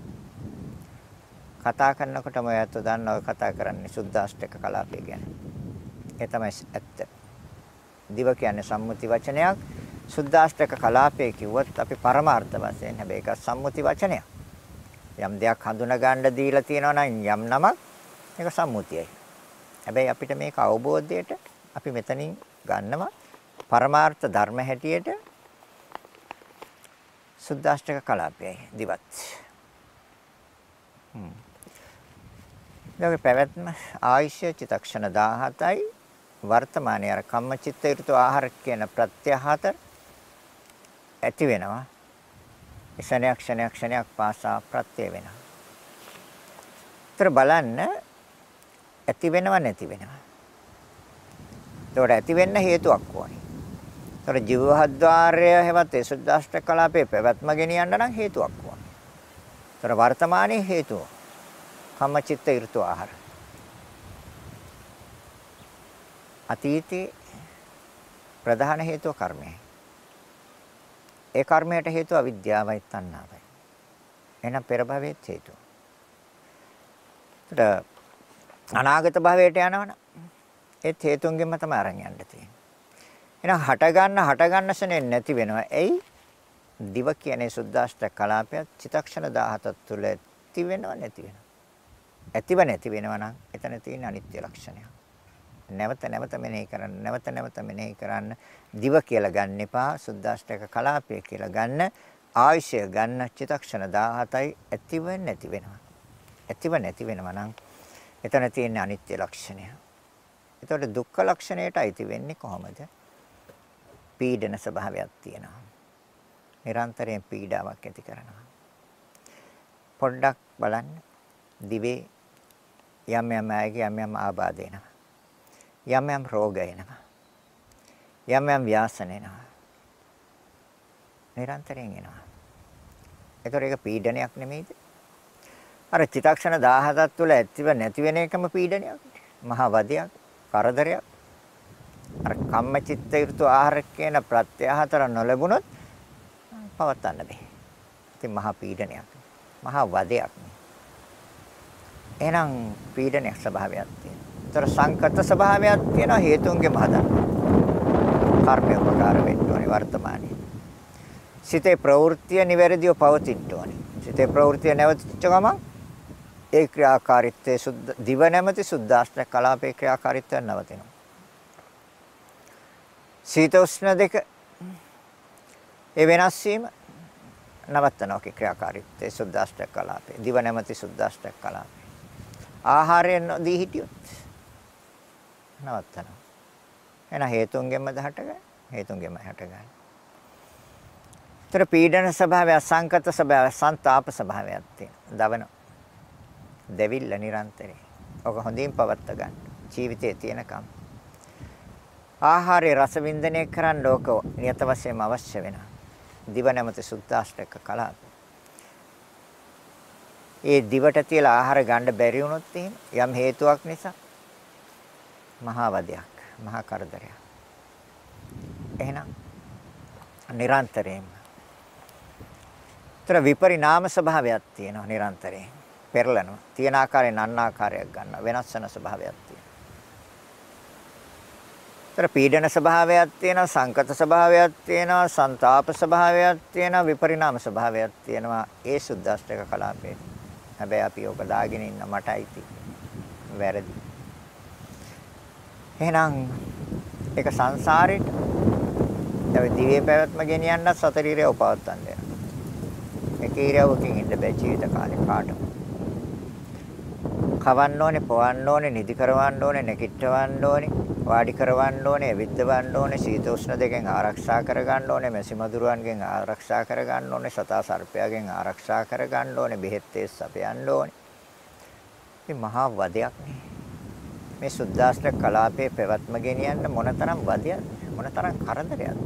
කතා කරනකොටම ඔයත් දන්නවා කතා කරන්නේ සුද්දාෂ්ටක කලාපය ගැන. ඒ තමයි ඇත්ත. දිව කියන්නේ සම්මුති වචනයක්. සුද්දාෂ්ටක කලාපය කිව්වොත් අපි පරමාර්ථ වශයෙන් හැබැයි ඒක සම්මුති වචනයක්. යම් දෙයක් හඳුනා ගන්න දීලා තියෙනවා නම් යම් නමක් ඒක සම්මුතියයි. හැබැයි අපිට මේක අවබෝධයට අපි මෙතනින් ගන්නවා පරමාර්ථ ධර්ම හැටියට සුද්දාෂ්ටක කලාපයයි දිවත්. දැන් පැවැත්ම ආයුෂ චිත්තක්ෂණ 17යි වර්තමානයේ අර කම්මචිත්ත ඍතු ආහාර කියන ප්‍රත්‍ය හතර ඇති වෙනවා. ක්ෂණයක් පාසා ප්‍රත්‍ය වෙනවා. ඒතර බලන්න ඇති වෙනව නැති වෙනවා. ඒකට ඇති වෙන්න හේතුවක් ඕනේ. ඒතර ජීවහද්්වාරය හැවත් ඒ සුද්දාෂ්ටක කලාපේ පැවැත්ම ගෙනියන්න නම් හේතුවක් ඕනේ. ඒතර වර්තමානයේ හේතුව කම්මචිත්ත ඍතු ආහාර. අතීතේ ප්‍රධාන හේතුව කර්මයයි. ඒ කර්මයට හේතුව අවිද්‍යාවයි තණ්හාවයි. එහෙනම් පෙර භවයේ හේතුව. අනාගත භවයට යනවනම් ඒ හේතුන්ගෙන්ම තමයි අරන් යන්න තියෙන්නේ. එහෙනම් හට ගන්න ශනේ නැති වෙනවා. එයි දිව කියන්නේ සුද්දාෂ්ටක කලාපය චිත්තක්ෂණ 17 තුළ ඇති වෙනව නැති වෙනව. ඇතිව නැති වෙනවා නම් එතන තියෙන අනිත්‍ය ලක්ෂණය. නැවත නැවත මෙනෙහි කරන්න දිව කියලා ගන්න එපා. සුද්දාෂ්ටක කලාපය කියලා ගන්න. ආයුෂය ගන්න චිත්තක්ෂණ 17යි ඇතිව නැති වෙනවා. ඇතිව නැති වෙනවා නම් එතන තියෙන අනිත්‍ය ලක්ෂණය. ඒතකොට දුක්ඛ ලක්ෂණයට අයිති වෙන්නේ කොහොමද? පීඩන ස්වභාවයක් තියෙනවා. නිරන්තරයෙන් පීඩාවක් ඇති කරනවා. පොඩ්ඩක් බලන්න. දිවේ යම් අයගේ යම් ආබාධ එනවා. යම් රෝග එනවා. යම් ව්‍යාසන එනවා. නිරන්තරයෙන් එනවා. ඒතකොට ඒක පීඩනයක් නෙමෙයිද? අර චිත්තක්ෂණ 17ක් තුළ ඇතිව නැති වෙන එකම පීඩනයක්. මහා වදයක්, කරදරයක්. අර කම්මචිත්ත ඍතු ආහාර කියන ප්‍රත්‍ය හතර නොලැබුණොත් පවත්වන්න බෑ. ඉතින් මහා පීඩනයක්. මහා වදයක්. එහෙනම් පීඩනයක් ස්වභාවයක් තියෙනවා. ඒතර සංකත ස්වභාවයක් තියෙනවා හේතුන්ගෙම හදන්න. කර්මය උපකාර වෙන්න ඕනේ වර්තමානයේ. සිතේ ප්‍රවෘත්තිය නිවැරදිව පවතින්න ඕනේ. සිතේ ප්‍රවෘත්තිය නැවතිච්ච ගමන් ඒ ක්‍රියාකාරීත්වයේ සුද්ධ දිව නැමැති සුද්දාෂ්ටක කලාපේ ක්‍රියාකාරීත්වය නවතිනවා. සීත උෂ්ණ දෙක ඒ වෙනස් වීම නවත්තනවා ක්‍රියාකාරීත්වයේ සුද්දාෂ්ටක කලාපේ. දිව නැමැති සුද්දාෂ්ටක කලාපේ. ආහාරයෙන් දී හිටියොත් නවත්තනවා. එන හේතුන්ගෙන්ම හටගන්නේ. හේතුන්ගෙන්ම හටගන්නේ. ඒතර පීඩන ස්වභාවය, සංකත ස්වභාවය, සංతాප ස්වභාවයක් තියෙනවා. දවන දෙවිල්ල නිරන්තරේ. ඔක හොඳින් පවත්ත ගන්න. ජීවිතයේ තියෙනකම්. ආහාරයේ රස වින්දනය කරන්න ඕක නියත වශයෙන්ම අවශ්‍ය වෙනවා. දිව නැමැති සුද්දාෂ්ටක කලාප. ඒ දිවට තියලා ආහාර ගන්න බැරි වුණොත් යම් හේතුවක් නිසා මහා වදයක්, මහා කරදරයක්. එහෙනම් නිරන්තරයෙන්ම තර විපරිණාම ස්වභාවයක් තියෙනවා නිරන්තරයෙන්. පෙරලනවා. තියෙන ආකාරයෙන් අන් ආකාරයක් ගන්නවා. වෙනස් වෙන ස්වභාවයක් තියෙනවා. තර පීඩන ස්වභාවයක් තියෙනවා, සංකත ස්වභාවයක් තියෙනවා, ਸੰతాප ස්වභාවයක් තියෙනවා, විපරිණාම ස්වභාවයක් තියෙනවා. ඒ සුද්දාෂ්ටක කලාපේ. හැබැයි අපි ඔක දාගෙන ඉන්න මටයි තියෙන්නේ. වැරදි. එහෙනම් ඒක සංසාරේට දැන් දිවේ පැවැත්ම ගෙනියන්න සතර ඉරියව් පවත්වන්න වෙනවා. එක ඉරියව්වකින් ඉන්න බෑ ජීවිත කාලේ කාටම. කවන්න ඕනේ, පොවන්න ඕනේ, නිදි කරවන්න ඕනේ, නැගිටවන්න ඕනේ. වාඩි කරවන්න ඕනේ, විද්දවන්න ඕනේ, සීත උෂ්ණ දෙකෙන් ආරක්ෂා කරගන්න ඕනේ, මැසි මදුරුවන්ගෙන් ආරක්ෂා කරගන්න ඕනේ, සතා සර්පයාගෙන් ආරක්ෂා කරගන්න ඕනේ, බෙහෙත් තෙස් අපයන්න ඕනේ. මේ මහා වදයක් නේ. මේ සුද්දාස්ත්‍ර කලාපයේ පැවැත්ම ගෙනියන්න මොනතරම් වදයක්ද? මොනතරම් කරදරයක්ද?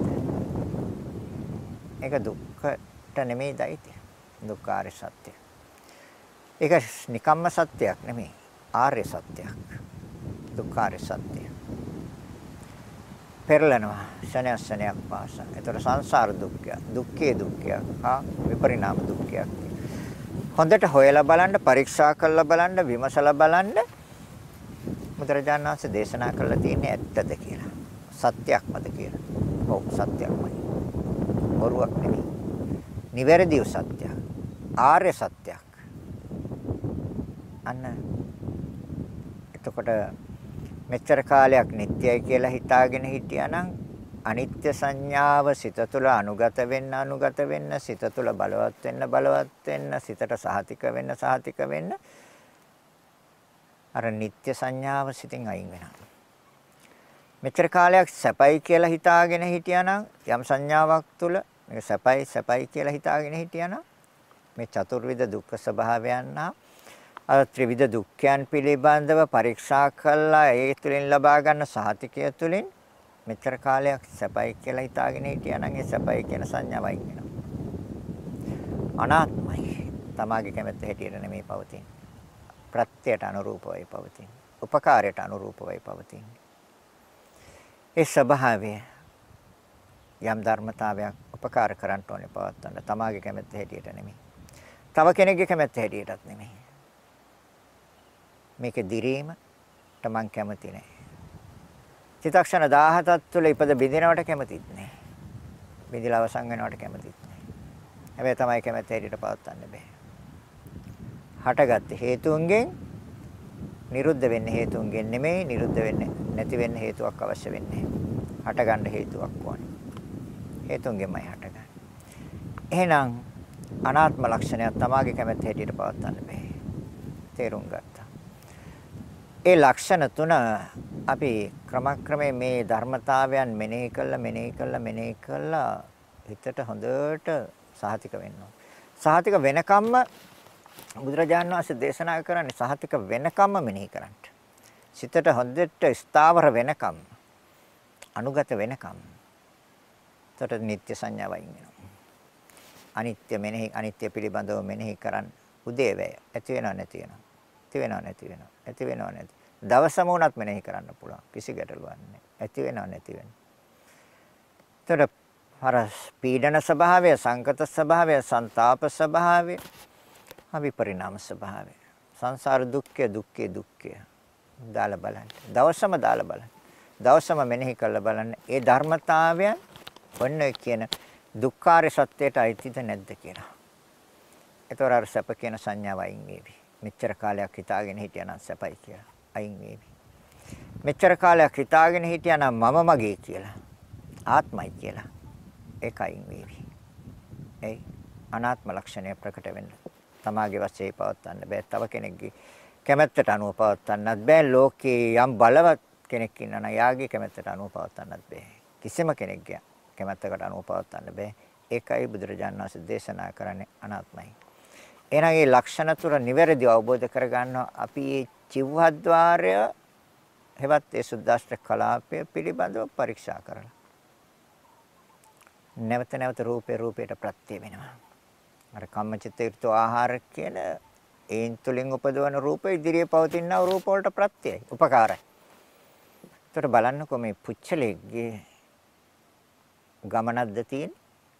ඒක දුක්ඛට නෙමෙයි දෛත්‍ය. දුක්ඛාරය සත්‍ය. ඒක නිකම්ම සත්‍යයක් නෙමෙයි. ආර්ය සත්‍යයක්. දුක්ඛාරය සත්‍ය. පෙරලනවා ශනයක් පාසා. ඒතර සංසාර දුක්ඛය, දුක්ඛේ දුක්ඛය, විපරිණාම දුක්ඛයක්. හොඳට හොයලා බලන්න, පරීක්ෂා කරලා බලන්න, විමසලා බලන්න බුදුරජාණන් වහන්සේ දේශනා කරලා තියෙන්නේ ඇත්තද කියලා. සත්‍යයක්මද කියලා. ඔව් සත්‍යයක්මයි. බොරුවක් නෙමෙයි. නිවැරදිව සත්‍යයක්. ආර්ය සත්‍යයක්. අන්න එතකොට මෙච්චර කාලයක් නිට්ටයයි කියලා හිතාගෙන හිටියානම් අනිත්‍ය සංඥාව සිත තුළ අනුගත වෙන්න සිත තුළ බලවත් වෙන්න සිතට සහතික වෙන්න අර නිට්ටය සංඥාව සිතින් අයින් වෙනවා. මෙච්චර කාලයක් සැපයි කියලා හිතාගෙන හිටියානම් යම් සංඥාවක් තුළ මේක සැපයි කියලා හිතාගෙන හිටියානම් මේ චතුර්විධ දුක්ඛ ස්වභාවයන් අර ත්‍රිවිධ දුක්ඛයන් පිළිබඳව පරීක්ෂා කළා ඒ තුලින් ලබා ගන්න සහතිකය තුලින් මෙච්චර කාලයක් සැපයි කියලා හිතාගෙන හිටියානම් ඒ සැපයි කියන සංඥාවයි වෙනවා. අනාත්මයි. තමාගේ කැමැත්ත හැටියට නෙමෙයි පවතින්නේ. ප්‍රත්‍යයට අනුරූපවයි පවතින්නේ. උපකාරයට අනුරූපවයි පවතින්නේ. ඒ ස්වභාවය යම් ධර්මතාවයක් උපකාර කරන්න ඕනේ පවත්තන්න. තමාගේ කැමැත්ත හැටියට නෙමෙයි. තව කෙනෙක්ගේ කැමැත්ත හැටියටත් නෙමෙයි. මේකේ දිරීමට මං කැමති නෑ. චිත්තක්ෂණ 17ක් තුළ ඉපද බිඳිනවට කැමතිත් නෑ. බිඳිලා අවසන් වෙනවට කැමතිත් නෑ. හැබැයි තමයි කැමැත්ත හැටියට පවත්තන්න බෑ. හටගත් හේතුන්ගෙන් නිරුද්ධ වෙන්නේ හේතුන්ගෙන් නෙමෙයි, නිරුද්ධ වෙන්නේ නැති වෙන්න හේතුවක් අවශ්‍ය වෙන්නේ. හටගන්න හේතුවක් ඕනේ. හේතුන්ගෙන්මයි හටගන්නේ. එහෙනම් අනාත්ම ලක්ෂණයක් තමාගේ කැමැත්ත හැටියට පවත්වන්න බෑ. තේරුම් ගත්තා. ඒ ලක්ෂණ තුන අපි ක්‍රමක්‍රමයෙන් මේ ධර්මතාවයන් මෙනෙහි කළා හිතට හොඳට සහතික වෙන්න ඕන. සහතික වෙනකම්ම බුදුරජාණන් වහන්සේ දේශනා කරන්නේ සහතික වෙනකම්ම මෙනෙහි කරන්න. සිතට හොඳට ස්ථාවර වෙනකම්, අනුගත වෙනකම්. එතකොට නිත්‍ය සංඥාවයින් වෙනවා. අනිත්‍ය පිළිබඳව මෙනෙහි කරන් උදේවැය ඇති වෙනව නැති වෙනව. ඇති වෙනව නැති. දවසම උනත් මෙනෙහි කරන්න පුළුවන්. කිසි ගැටලුවක් නැහැ. ඇති වෙනව නැති වෙනව. එතකොට අර පීඩන ස්වභාවය, සංකත ස්වභාවය, ਸੰతాප ස්වභාවය, විපරිණාම ස්වභාවය. සංසාර දුක්ඛය. දාලා බලන්න. දවසම දාලා බලන්න. දවසම මෙනෙහි කරලා බලන්න. ඒ ධර්මතාවයන් ඔන්න කියන දුක්ඛාරය සත්‍යයට අයිතිද නැද්ද කියලා. ඒතොර අර සැප කියන සංඥාව අයින් වේවි. මෙච්චර කාලයක් හිතාගෙන හිටියානම් සැපයි කියලා අයින් වේවි. මෙච්චර කාලයක් හිතාගෙන හිටියානම් මම මගේ කියලා ආත්මයි කියලා ඒක අයින් වේවි. ඒ අනාත්ම ලක්ෂණය ප්‍රකට වෙන්න. තමාගේ වශයෙන් පවත්වන්න බෑ. තව කෙනෙක්ගේ කැමැත්තට අනුව පවත්වන්නත් බෑ. ලෝකේ යම් බලවත් කෙනෙක් ඉන්නා නම් යාගේ කැමැත්තට අනුව පවත්වන්නත් බෑ. කිසිම කෙනෙක්ගේ කැමැත්තකට අනුව පවත්වන්න බෑ. ඒකයි බුදුරජාණන් වහන්සේ දේශනා කරන්නේ අනාත්මයි. එහෙනම් මේ ලක්ෂණ තුර නිවැරදිව අවබෝධ කරගන්න අපි මේ චිව්වද්්වාරය හෙවත් ඒ සුද්දාෂ්ට කලාපය පිළිබඳව පරීක්ෂා කරලා නැවත රූපයට ප්‍රත්‍ය වෙනවා. අර කම්මචිත්ත ඍතු ආහාර කියන ඒන් තුලින් උපදවන රූප ඉදිරියේ පවතිනා රූප වලට ප්‍රත්‍යයයි, උපකාරයි. ඒතර බලන්නකො මේ පුච්චලෙක්ගේ ගමනක්ද තියෙන්නේ?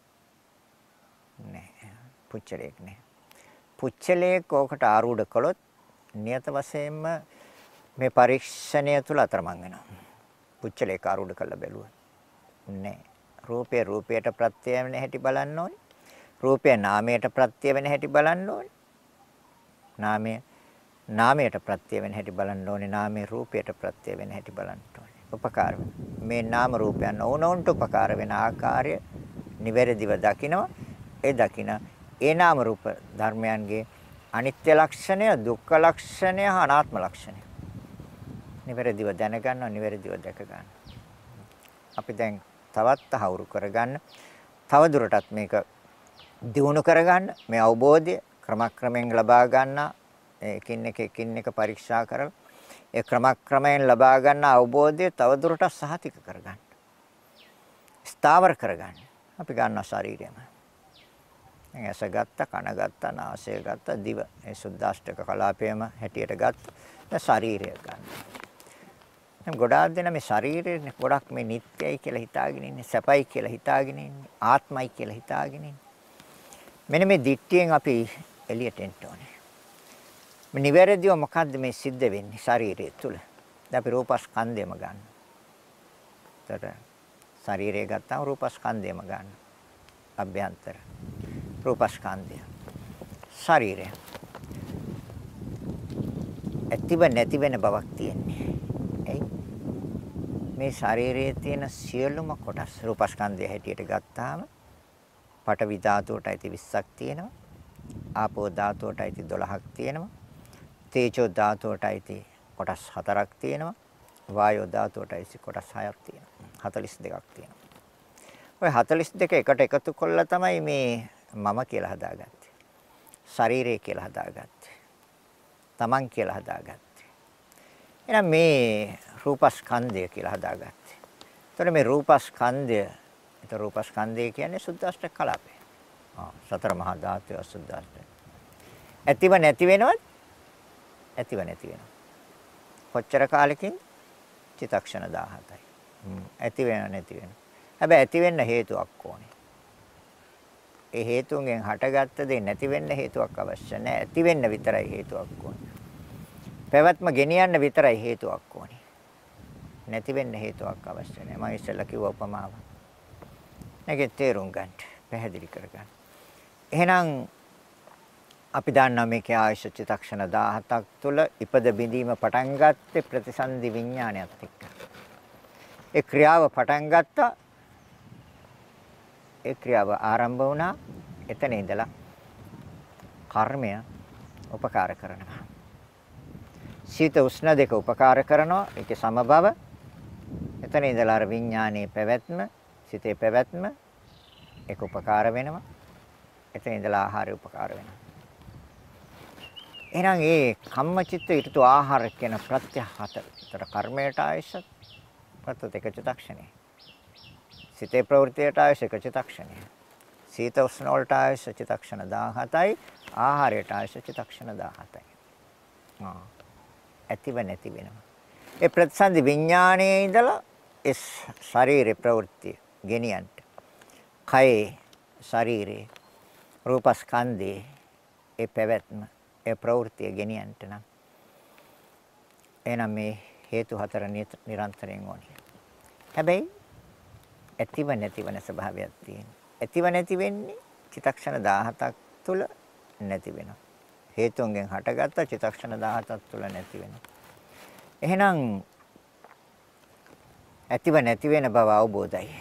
නෑ. පුච්චලෙක් නෑ. පුච්චලෙක් ඕකට ආරූඪ කළොත් නියත වශයෙන්ම මේ පරීක්ෂණය තුල අතරමං වෙනවා. පුච්චලෙක් ආරූඪ කළ බැලුවා. නෑ. රූපයට ප්‍රත්‍ය වෙන හැටි බලන්න ඕනේ. රූපය නාමයට ප්‍රත්‍ය වෙන හැටි බලන්න ඕනේ. නාමයට ප්‍රත්‍ය වෙන හැටි බලන්න ඕනේ. නාමයේ රූපයට ප්‍රත්‍ය වෙන හැටි බලන්න ඕනේ. උපකාර වෙන. මේ නාම රූපයන් ඕනොන්ට උපකාර වෙන ආකාරය නිවැරදිව දකිනවා. ඒ දකින ඒ නාම රූප ධර්මයන්ගේ අනිත්‍ය ලක්ෂණය, දුක්ඛ ලක්ෂණය, අනාත්ම ලක්ෂණය. නිවැරදිව දැනගන්නවා, නිවැරදිව දැක ගන්නවා. අපි දැන් තවත් තහවුරු කරගන්න, තව දුරටත් මේක දියුණු කරගන්න, මේ අවබෝධය ක්‍රමක්‍රමයෙන් ලබා ගන්න, එකින් එක පරීක්ෂා කරලා ඒ ක්‍රමක්‍රමයෙන් ලබා ගන්න අවබෝධය තව දුරටත් සහතික කරගන්න. ස්ථාවර කරගන්න. අපි ගන්න ශරීරයම. දැන් ඇස ගත්ත, කන ගත්ත, නාසය ගත්ත, දිව. මේ සුද්දාෂ්ටක කලාපයම හැටියට ගත්ත. දැන් ශරීරය ගන්න. දැන් ගොඩාක් දෙනා මේ ශරීරේ ගොඩක් මේ නිට්ටයයි කියලා හිතාගෙන ඉන්නේ, සැපයි කියලා හිතාගෙන ඉන්නේ, ආත්මයි කියලා හිතාගෙන ඉන්නේ. මෙන්න මේ දිට්ඨියෙන් අපි එළියට එන්න ඕනේ. මේ නිවැරදිව මොකද්ද මේ සිද්ධ වෙන්නේ ශරීරය තුල? දැන් අපි රූපස්කන්ධයම ගන්න. ඒතර ශරීරය ගත්තාම රූපස්කන්ධයම ගන්න. අභ්‍යන්තර රූපස්කන්ධය. ශරීරය. ඇතිව නැති වෙන බවක් තියෙන්නේ. එයි මේ ශරීරයේ තියෙන සියලුම කොටස් රූපස්කන්ධය හැටියට ගත්තාම පඨවි ධාතුවට අයිති 20ක් තියෙනවා. ආපෝ ධාතුවට අයිති 12ක් තියෙනවා. තේජෝ ධාතුවට අයිති කොටස් 4ක් තියෙනවා. වායෝ ධාතුවට අයිති කොටස් 6ක් තියෙනවා. 42ක් තියෙනවා. ඔය 42 එකට එකතු කළා තමයි මේ මම කියලා හදාගත්තේ. ශරීරය කියලා හදාගත්තේ. තමන් කියලා හදාගත්තේ. එහෙනම් මේ රූපස්කන්ධය කියලා හදාගත්තේ. එතකොට මේ රූපස්කන්ධය, රූපස්කන්ධය කියන්නේ සුද්දාෂ්ටක කලාපය. සතර මහා ධාතු අසුද්දාෂ්ටක. ඇතිව නැති වෙනවත් ඇතිව නැති වෙනවා. කොච්චර කාලෙකින්? චිත්තක්ෂණ 17යි. ඇති වෙනව නැති වෙනව. හැබැයි ඇති වෙන්න හේතුවක් ඕනේ. ඒ හේතුන්ගෙන් හටගත්ත දේ නැති වෙන්න හේතුවක් අවශ්‍ය නැහැ. ඇති වෙන්න විතරයි හේතුවක් ඕනේ. පැවැත්ම ගෙනියන්න විතරයි හේතුවක් ඕනේ. නැති වෙන්න හේතුවක් අවශ්‍ය නැහැ. මම ඉස්සෙල්ලා කිව්ව උපමාව. මේකේ තේරුම් ගන්න, පැහැදිලි කරගන්න. එහෙනම් අපි දන්නවා මේකේ ආයුෂ චිත්තක්ෂණ 17ක් තුළ ඉපද බිඳීම පටන් ගත්තේ ප්‍රතිසන්දි විඥානයත් එක්ක. ඒ ක්‍රියාව පටන් ගත්තා. ඒ ක්‍රියාව ආරම්භ වුණා. එතන ඉඳලා කර්මය උපකාර කරනවා. සීත උෂ්ණ දෙක උපකාර කරනවා. ඒකේ සමබව. එතන ඉඳලා අර විඥානයේ පැවැත්ම, සිතේ පැවැත්ම ඒක උපකාර වෙනවා. එතන ඉඳලා ආහාරය උපකාර වෙනවා. එහෙනම් ඒ කම්මචිත්ත ඍතු ආහාර කියන ප්‍රත්‍ය හතර කර්මයට ආයශත් ප්‍රත්‍ය දෙක චිත්තක්ෂණේ. සිතේ ප්‍රවෘත්තියට ආයශ එක චිත්තක්ෂණේ. සීත උෂ්ණ වලට ආයශ චිත්තක්ෂණ 17යි, ආහාරයට ආයශ චිත්තක්ෂණ 17යි. ඇතිව නැති වෙනවා. ඒ ප්‍රතිසන්දි විඥානයේ ඉඳලා ඒ ශරීරේ ප්‍රවෘත්තිය ගෙනියන්න. කයේ ශරීරේ රූපස්කන්ධේ ඒ පැවැත්ම ඒ ප්‍රවෘත්තිය ගෙනියන්නට නම් එහෙනම් මේ හේතු හතර නිරන්තරයෙන් ඕනේ. හැබැයි ඇතිව නැතිවන ස්වභාවයක් තියෙනවා. ඇතිව නැති වෙන්නේ චිත්තක්ෂණ 17ක් තුල නැති වෙනවා. හේතුන්ගෙන් හටගත්ත චිත්තක්ෂණ 17ක් තුල නැති වෙනවා. එහෙනම් ඇතිව නැති වෙන බව අවබෝධයි.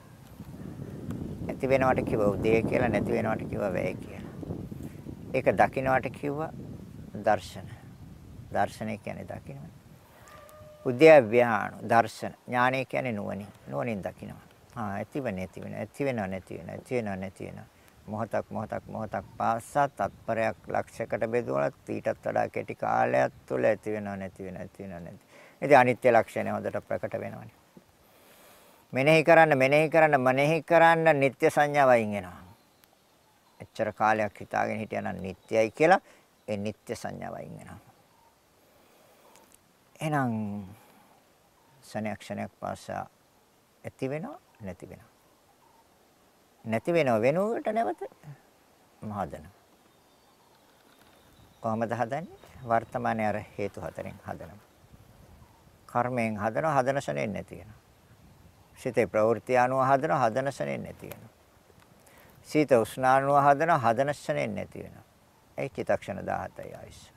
ඇති වෙනවට කිව්ව උදේ කියලා, නැති වෙනවට කිව්ව වැය කියලා. ඒක දකින්නට කිව්වා දර්ශන. දර්ශනය කියන්නේ දකින්න. උද්‍යව්‍යාන දර්ශන. ඥානය කියන්නේ නුවණින්. නුවණින් දකින්නවා. ඇතිව නැති වෙන, ඇති වෙනව නැති වෙන, ඇති වෙනව නැති වෙන. මොහොතක් පාසා තත්පරයක් ලක්ෂයකට බෙදුවලත් ඊටත් වඩා කෙටි කාලයක් තුල ඇති වෙනව නැති වෙන, ඇති වෙනව නැති. ඉතින් අනිත්‍ය ලක්ෂණය හොඳට ප්‍රකට වෙනවනේ. මෙනෙහි කරන්න නිත්‍ය සංඥාවයින් එනවා. එච්චර කාලයක් හිතාගෙන හිටියනම් නිට්ටයයි කියලා ඒ නිට්ටය සංඥාවයින් වෙනවා. එහෙනම් ක්ෂණයක් පාසා ඇති වෙනව නැති වෙනව. නැති වෙනව වෙනුවට නැවත හදනවා. කොහමද හදන්නේ? වර්තමානයේ අර හේතු හතරෙන් හදනවා. කර්මයෙන් හදනවා, හදන ශරණෙන් නැති වෙනවා. සිතේ ප්‍රවෘත්ති අනුව හදනවා, හදන ශරණෙන් නැති වෙනවා. සීත උෂ්ණානුව හදන හදන ශරණෙන් නැති වෙනවා. ඒ චිත්තක්ෂණ 17යි ආයුෂ.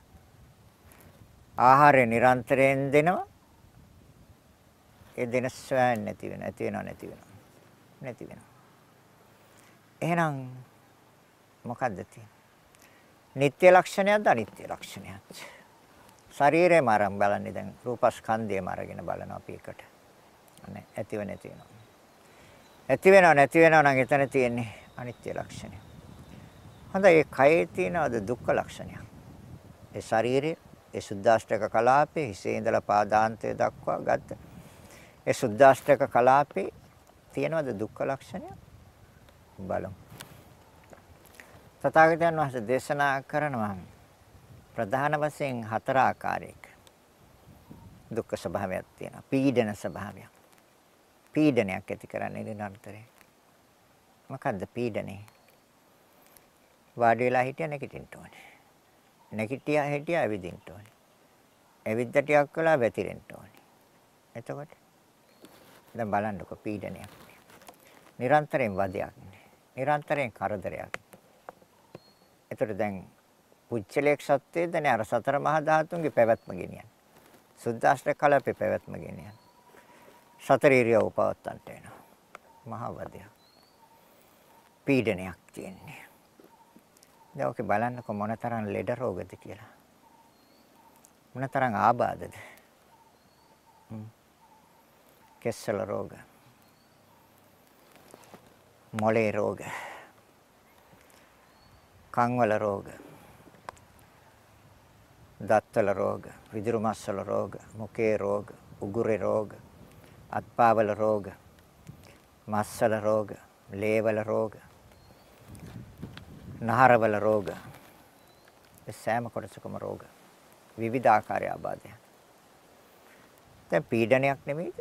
ආහාරය නිරන්තරයෙන් දෙනවා. ඒ දෙන ස්වයන් නැති වෙනවා. නැති වෙනවා. එහෙනම් මොකද්ද තියෙන්නේ? නිත්‍ය ලක්ෂණයක්ද අනිත්‍ය ලක්ෂණයක්ද? ශරීරයම අරන් බලන්නේ දැන් රූපස්කන්ධයම අරගෙන බලනවා අපි එකට. අනේ ඇතිව නැති වෙනවා. ඇති වෙනව නැති වෙනව නම් එතන තියෙන්නේ අනිත්‍ය ලක්ෂණය. හොඳයි ඒ කයේ තියෙනවද දුක්ඛ ලක්ෂණය? ඒ ශරීරය, ඒ සුද්දාෂ්ටක කලාපේ හිසේ ඉඳලා පාදාන්තය දක්වා ගත්ත. ඒ සුද්දාෂ්ටක කලාපේ තියෙනවද දුක්ඛ ලක්ෂණය? බලමු. තථාගතයන් වහන්සේ දේශනා කරනවා ප්‍රධාන වශයෙන් 4 ආකාරයක දුක්ඛ ස්වභාවයක් තියෙනවා. පීඩන ස්වභාවයක්. පීඩනයක් ඇති කරන්නේ නිරන්තරයෙන්. මොකද්ද පීඩනේ? වාඩි වෙලා හිටිය නැගිටින්න ඕනේ. නැගිටියා හිටියා ඇවිදින්න ඕනේ. ඇවිද්ද ටිකක් වෙලා වැතිරෙන්න ඕනේ. එතකොට දැන් බලන්නකො පීඩනයක්. නිරන්තරයෙන් වදයක්. නිරන්තරයෙන් කරදරයක්. එතකොට දැන් පුච්චලයක් සත්‍යයද නේ අර සතර මහා ධාතුන්ගේ පැවැත්ම ගෙනියන්නේ. සුද්දාෂ්ටක කලාපේ පැවැත්ම ගෙනියන්නේ. සතර ඉරියව් පවත්තන්ට එනවා. මහා වදයක්. පීඩනයක් තියෙන්නේ. දැන් ඔක බලන්නකො මොනතරම් ලෙඩ රෝගද කියලා. මොනතරම් ආබාධද? කෙස්සල රෝග. මොළේ රෝග. කන්වල රෝග. දත්වල රෝග, විදුරු මස්වල රෝග, මුඛේ රෝග, උගුරේ රෝග, අත්පාවල රෝග, මස්වල රෝග, ලේවල රෝග, නහරවල රෝග. ඒ සෑම කොටසකම රෝග. විවිධ ආකාරය ආබාධය. දැන් පීඩනයක් නෙමෙයිද?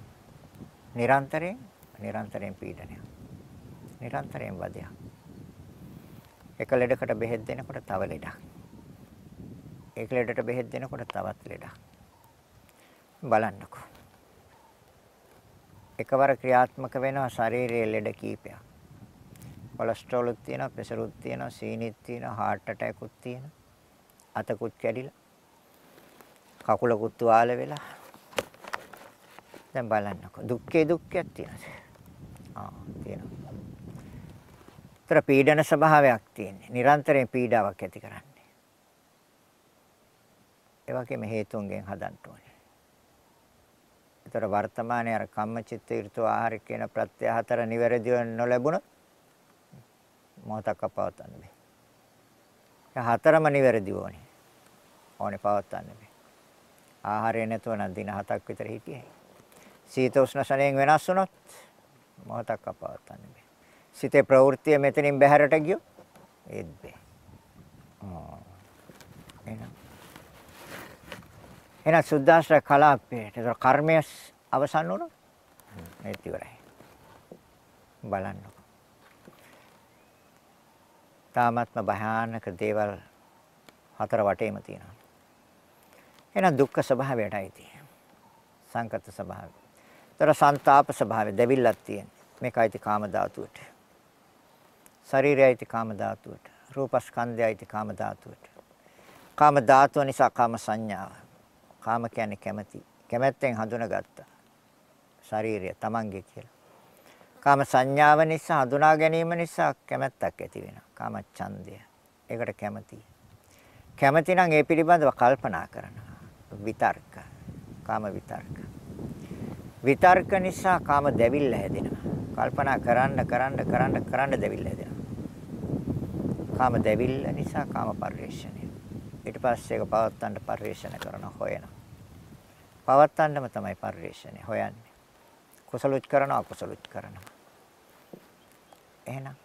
නිරන්තරයෙන් පීඩනයක්. නිරන්තරයෙන් වදයක්. එක ලෙඩකට බෙහෙත් දෙනකොට තව ලෙඩක්. එක ලෙඩට බෙහෙත් දෙනකොට තවත් ලෙඩක්. බලන්නකෝ. එකවර ක්‍රියාත්මක වෙනවා ශරීරයේ ලෙඩ කීපයක්. කොලෙස්ටරෝලුත් තියෙනවා, ප්‍රෙෂරුත් තියෙනවා, සීනිත් තියෙනවා, heart attack උත් තියෙනවා. අතකුත් කැඩිලා. කකුලකුත් තුවාල වෙලා. දැන් බලන්නකෝ. දුක්ඛයක් තියෙනවා. තියෙනවා. තර පීඩන ස්වභාවයක් තියෙන්නේ. නිරන්තරයෙන් පීඩාවක් ඇති කරන්නේ. ඒ වගේම හේතුන්ගෙන් හදන්න ඕනේ. ඒතර වර්තමානයේ අර කම්මචිත්ත ඍතු ආහාර කියන ප්‍රත්‍ය හතර නිවැරදිව නොලැබුණොත් මොහොතක් පවත්වන්න බෑ. ඒ හතරම නිවැරදිව ඕනේ පවත්වන්න බෑ. ආහාරය නැතුව නම් දින 7ක් විතර හිටියේ. සීත උෂ්ණ ශරණයෙන් වෙනස් වුණොත් මොහොතක් පවත්වන්න බෑ. සිතේ ප්‍රවෘත්තිය මෙතනින් බැහැරට ගියොත් ඒත් බෑ. එහෙනම් සුද්දාශ්‍රය කලාපයට ඒතර කර්මය අවසන් වුණොත් ඒත් ඉවරයි. බලන්නකො. තාමත්ම භයානක දේවල් හතර වටේම තියෙනවා. එහෙනම් දුක්ඛ ස්වභාවයටයි තියෙන්නේ. සංකත ස්වභාවය. ඒතර සංతాප ස්වභාවය දෙවිල්ලක් තියෙන්නේ. මේකයි කාම ධාතුවට. ශරීරයයි කාම ධාතුවට. රූපස්කන්ධයයි කාම ධාතුවට. කාම ධාතුව නිසා කාම සංඥාව. කාම කියන්නේ කැමැති. කැමැත්තෙන් හඳුනාගත්තා. ශරීරය තමන්ගේ කියලා. කාම සංඥාව නිසා හඳුනා ගැනීම නිසා කැමැත්තක් ඇති වෙනවා. කාම ඡන්දය. ඒකට කැමැති. කැමැති නම් ඒ පිළිබඳව කල්පනා කරනවා. විතර්ක. කාම විතර්ක. විතර්ක නිසා කාම දැවිල්ල හැදෙනවා. කල්පනා කරන්න දැවිල්ල හැදෙනවා. කාම දැවිල්ල නිසා කාම පරිේශණය. ඊට පස්සේ ඒක පවත්තන්න පරිේශණ කරන හොයනවා. පවත්තන්නම තමයි පරිේශණය හොයන්නේ. කුසලුත් කරනවා අකුසලුත් කරනවා. එහෙනම්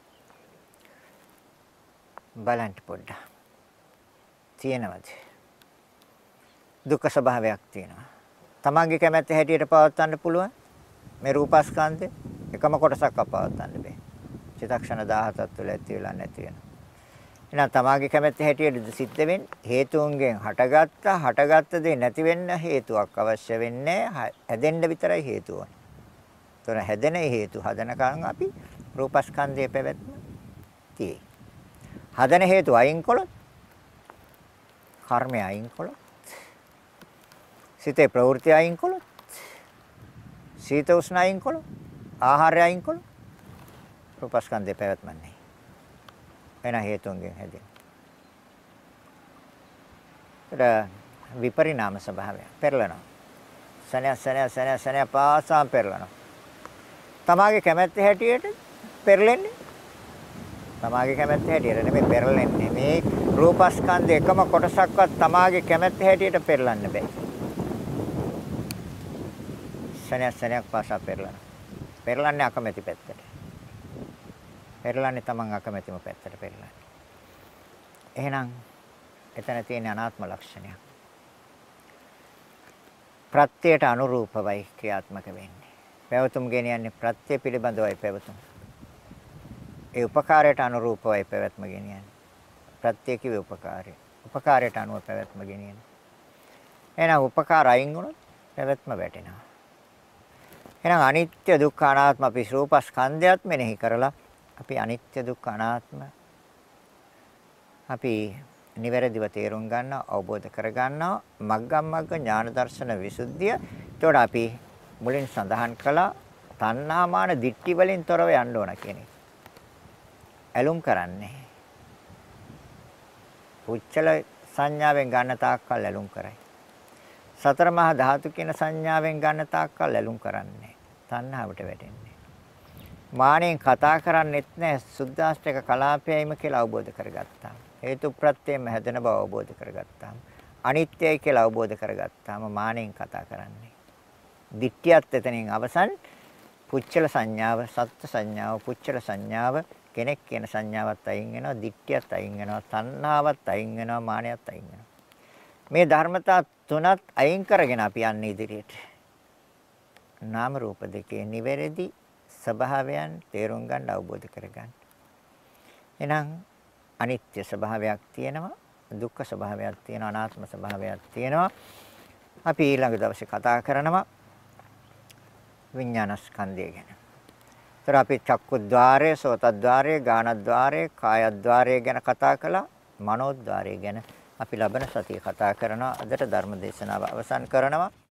බලන්න පොඩ්ඩක්. තියෙනවද? දුක්ඛ ස්වභාවයක් තියෙනවා. තමන්ගේ කැමැත්ත හැටියට පවත්වන්න පුළුවන්. මේ රූපස්කන්ධය එකම කොටසක් පවත්වන්න බෑ. චිත්තක්ෂණ 17ක් තුළ ඇති වෙලා නැති වෙනවා. එහෙනම් තමාගේ කැමැත්ත හැටියට සිද්ධ වෙන්නේ හේතුන්ගෙන් හටගත්ත දේ නැති වෙන්න හේතුවක් අවශ්‍ය වෙන්නේ හැදෙන්න විතරයි හේතුව ඕනේ. ඒතර හැදෙන හේතු හදනකම් අපි රූපස්කන්ධයේ පැවැත්ම තියෙයි. හදන හේතු අයින් කළොත් කර්මය අයින් කළොත් සිතේ ප්‍රවෘත්ති අයින් කළොත් සීත උෂ්ණ අයින් කළොත් ආහාරය අයින් කළොත් රූපස්කන්ධයේ පැවැත්ම නැහැ. වෙන හේතුන්ගෙන් හැදෙන. විපරිණාම ස්වභාවය. පෙරලනවා. සනය පාසා පෙරලනවා. තමාගේ කැමැත්ත හැටියට පෙරලෙන්නේ. තමාගේ කැමැත්ත හැටියට නෙමෙයි පෙරලෙන්නේ. මේ රූපස්කන්ධ එකම කොටසක්වත් තමාගේ කැමැත්ත හැටියට පෙරලන්න බෑ. සනයක් පාසා පෙරලනවා. පෙරලන්නේ අකමැති පැත්තට. පෙරලන්නේ තමන් අකමැතිම පැත්තට පෙරලන්නේ. එහෙනම් එතන තියෙන අනාත්ම ලක්ෂණයක්. ප්‍රත්‍යයට අනුරූපවයි ක්‍රියාත්මක වෙන්නේ. පැවතුම් ගෙනියන්නේ ප්‍රත්‍ය පිළිබඳවයි පැවතුම්. ඒ උපකාරයට අනුරූපවයි පැවැත්ම ගෙනියන්නේ. ප්‍රත්‍ය කිව්වේ උපකාරය. උපකාරයට අනුව පැවැත්ම ගෙනියන්නේ. එහෙනම් උපකාර අයින් වුණොත් පැවැත්ම වැටෙනවා. එහෙනම් අනිත්‍ය දුක්ඛ අනාත්ම අපි රූපස්කන්ධයත් මෙනෙහි කරලා අපි අනිත්‍ය දුක්ඛ අනාත්ම අපි නිවැරදිව තේරුම් ගන්නවා අවබෝධ කර ගන්නවා මග්ගමග්ග ඥාන දර්ශන විසුද්ධිය. ඒතකොට අපි මුලින් සඳහන් කළා තණ්හාමාන දිට්ඨි වලින් තොරව යන්න ඕන කියන එක. ඇලුම් කරන්නේ. පුච්චල සංඥාවෙන් ගන්න තාක්කල් ඇලුම් කරයි. සතර මහා ධාතු කියන සංඥාවෙන් ගන්න තාක්කල් ඇලුම් කරන්නේ. තණ්හාවට වැටෙන්නේ. මානෙන් කතා කරන්නේත් නැහැ සුද්දාෂ්ටක කලාපයයිම කියලා අවබෝධ කරගත්තා. හේතු ප්‍රත්‍යයෙන් හැදෙන බව අවබෝධ කරගත්තාම අනිත්‍යයි කියලා අවබෝධ කරගත්තාම මානෙන් කතා කරන්නේ. දිට්ඨියත් එතනින් අවසන්. පුච්චල සංඥාව, සත්ත්ව සංඥාව, පුච්චල සංඥාව, කෙනෙක් කියන සංඥාවත් අයින් වෙනවා, දිට්ඨියත් අයින් වෙනවා, තණ්හාවත් අයින් වෙනවා, මානයත් අයින් වෙනවා. මේ ධර්මතා තුනත් අයින් කරගෙන අපි යන්නේ ඉදිරියට. නාම රූප දෙකේ නිවැරදි ස්වභාවයන් තේරුම් ගන්න අවබෝධ කරගන්න. එහෙනම් අනිත්‍ය ස්වභාවයක් තියෙනවා, දුක්ඛ ස්වභාවයක් තියෙනවා, අනාත්ම ස්වභාවයක් තියෙනවා. අපි ඊළඟ දවසේ කතා කරනවා විඥානස්කන්ධය ගැන. ඒතර අපි චක්කුද්්වාරය, සෝතද්්වාරය, ගානද්්වාරය, කායද්්වාරය ගැන කතා කළා. මනෝද්්වාරය ගැන අපි ලබන සතියේ කතා කරනවා. අදට ධර්ම දේශනාව අවසන් කරනවා.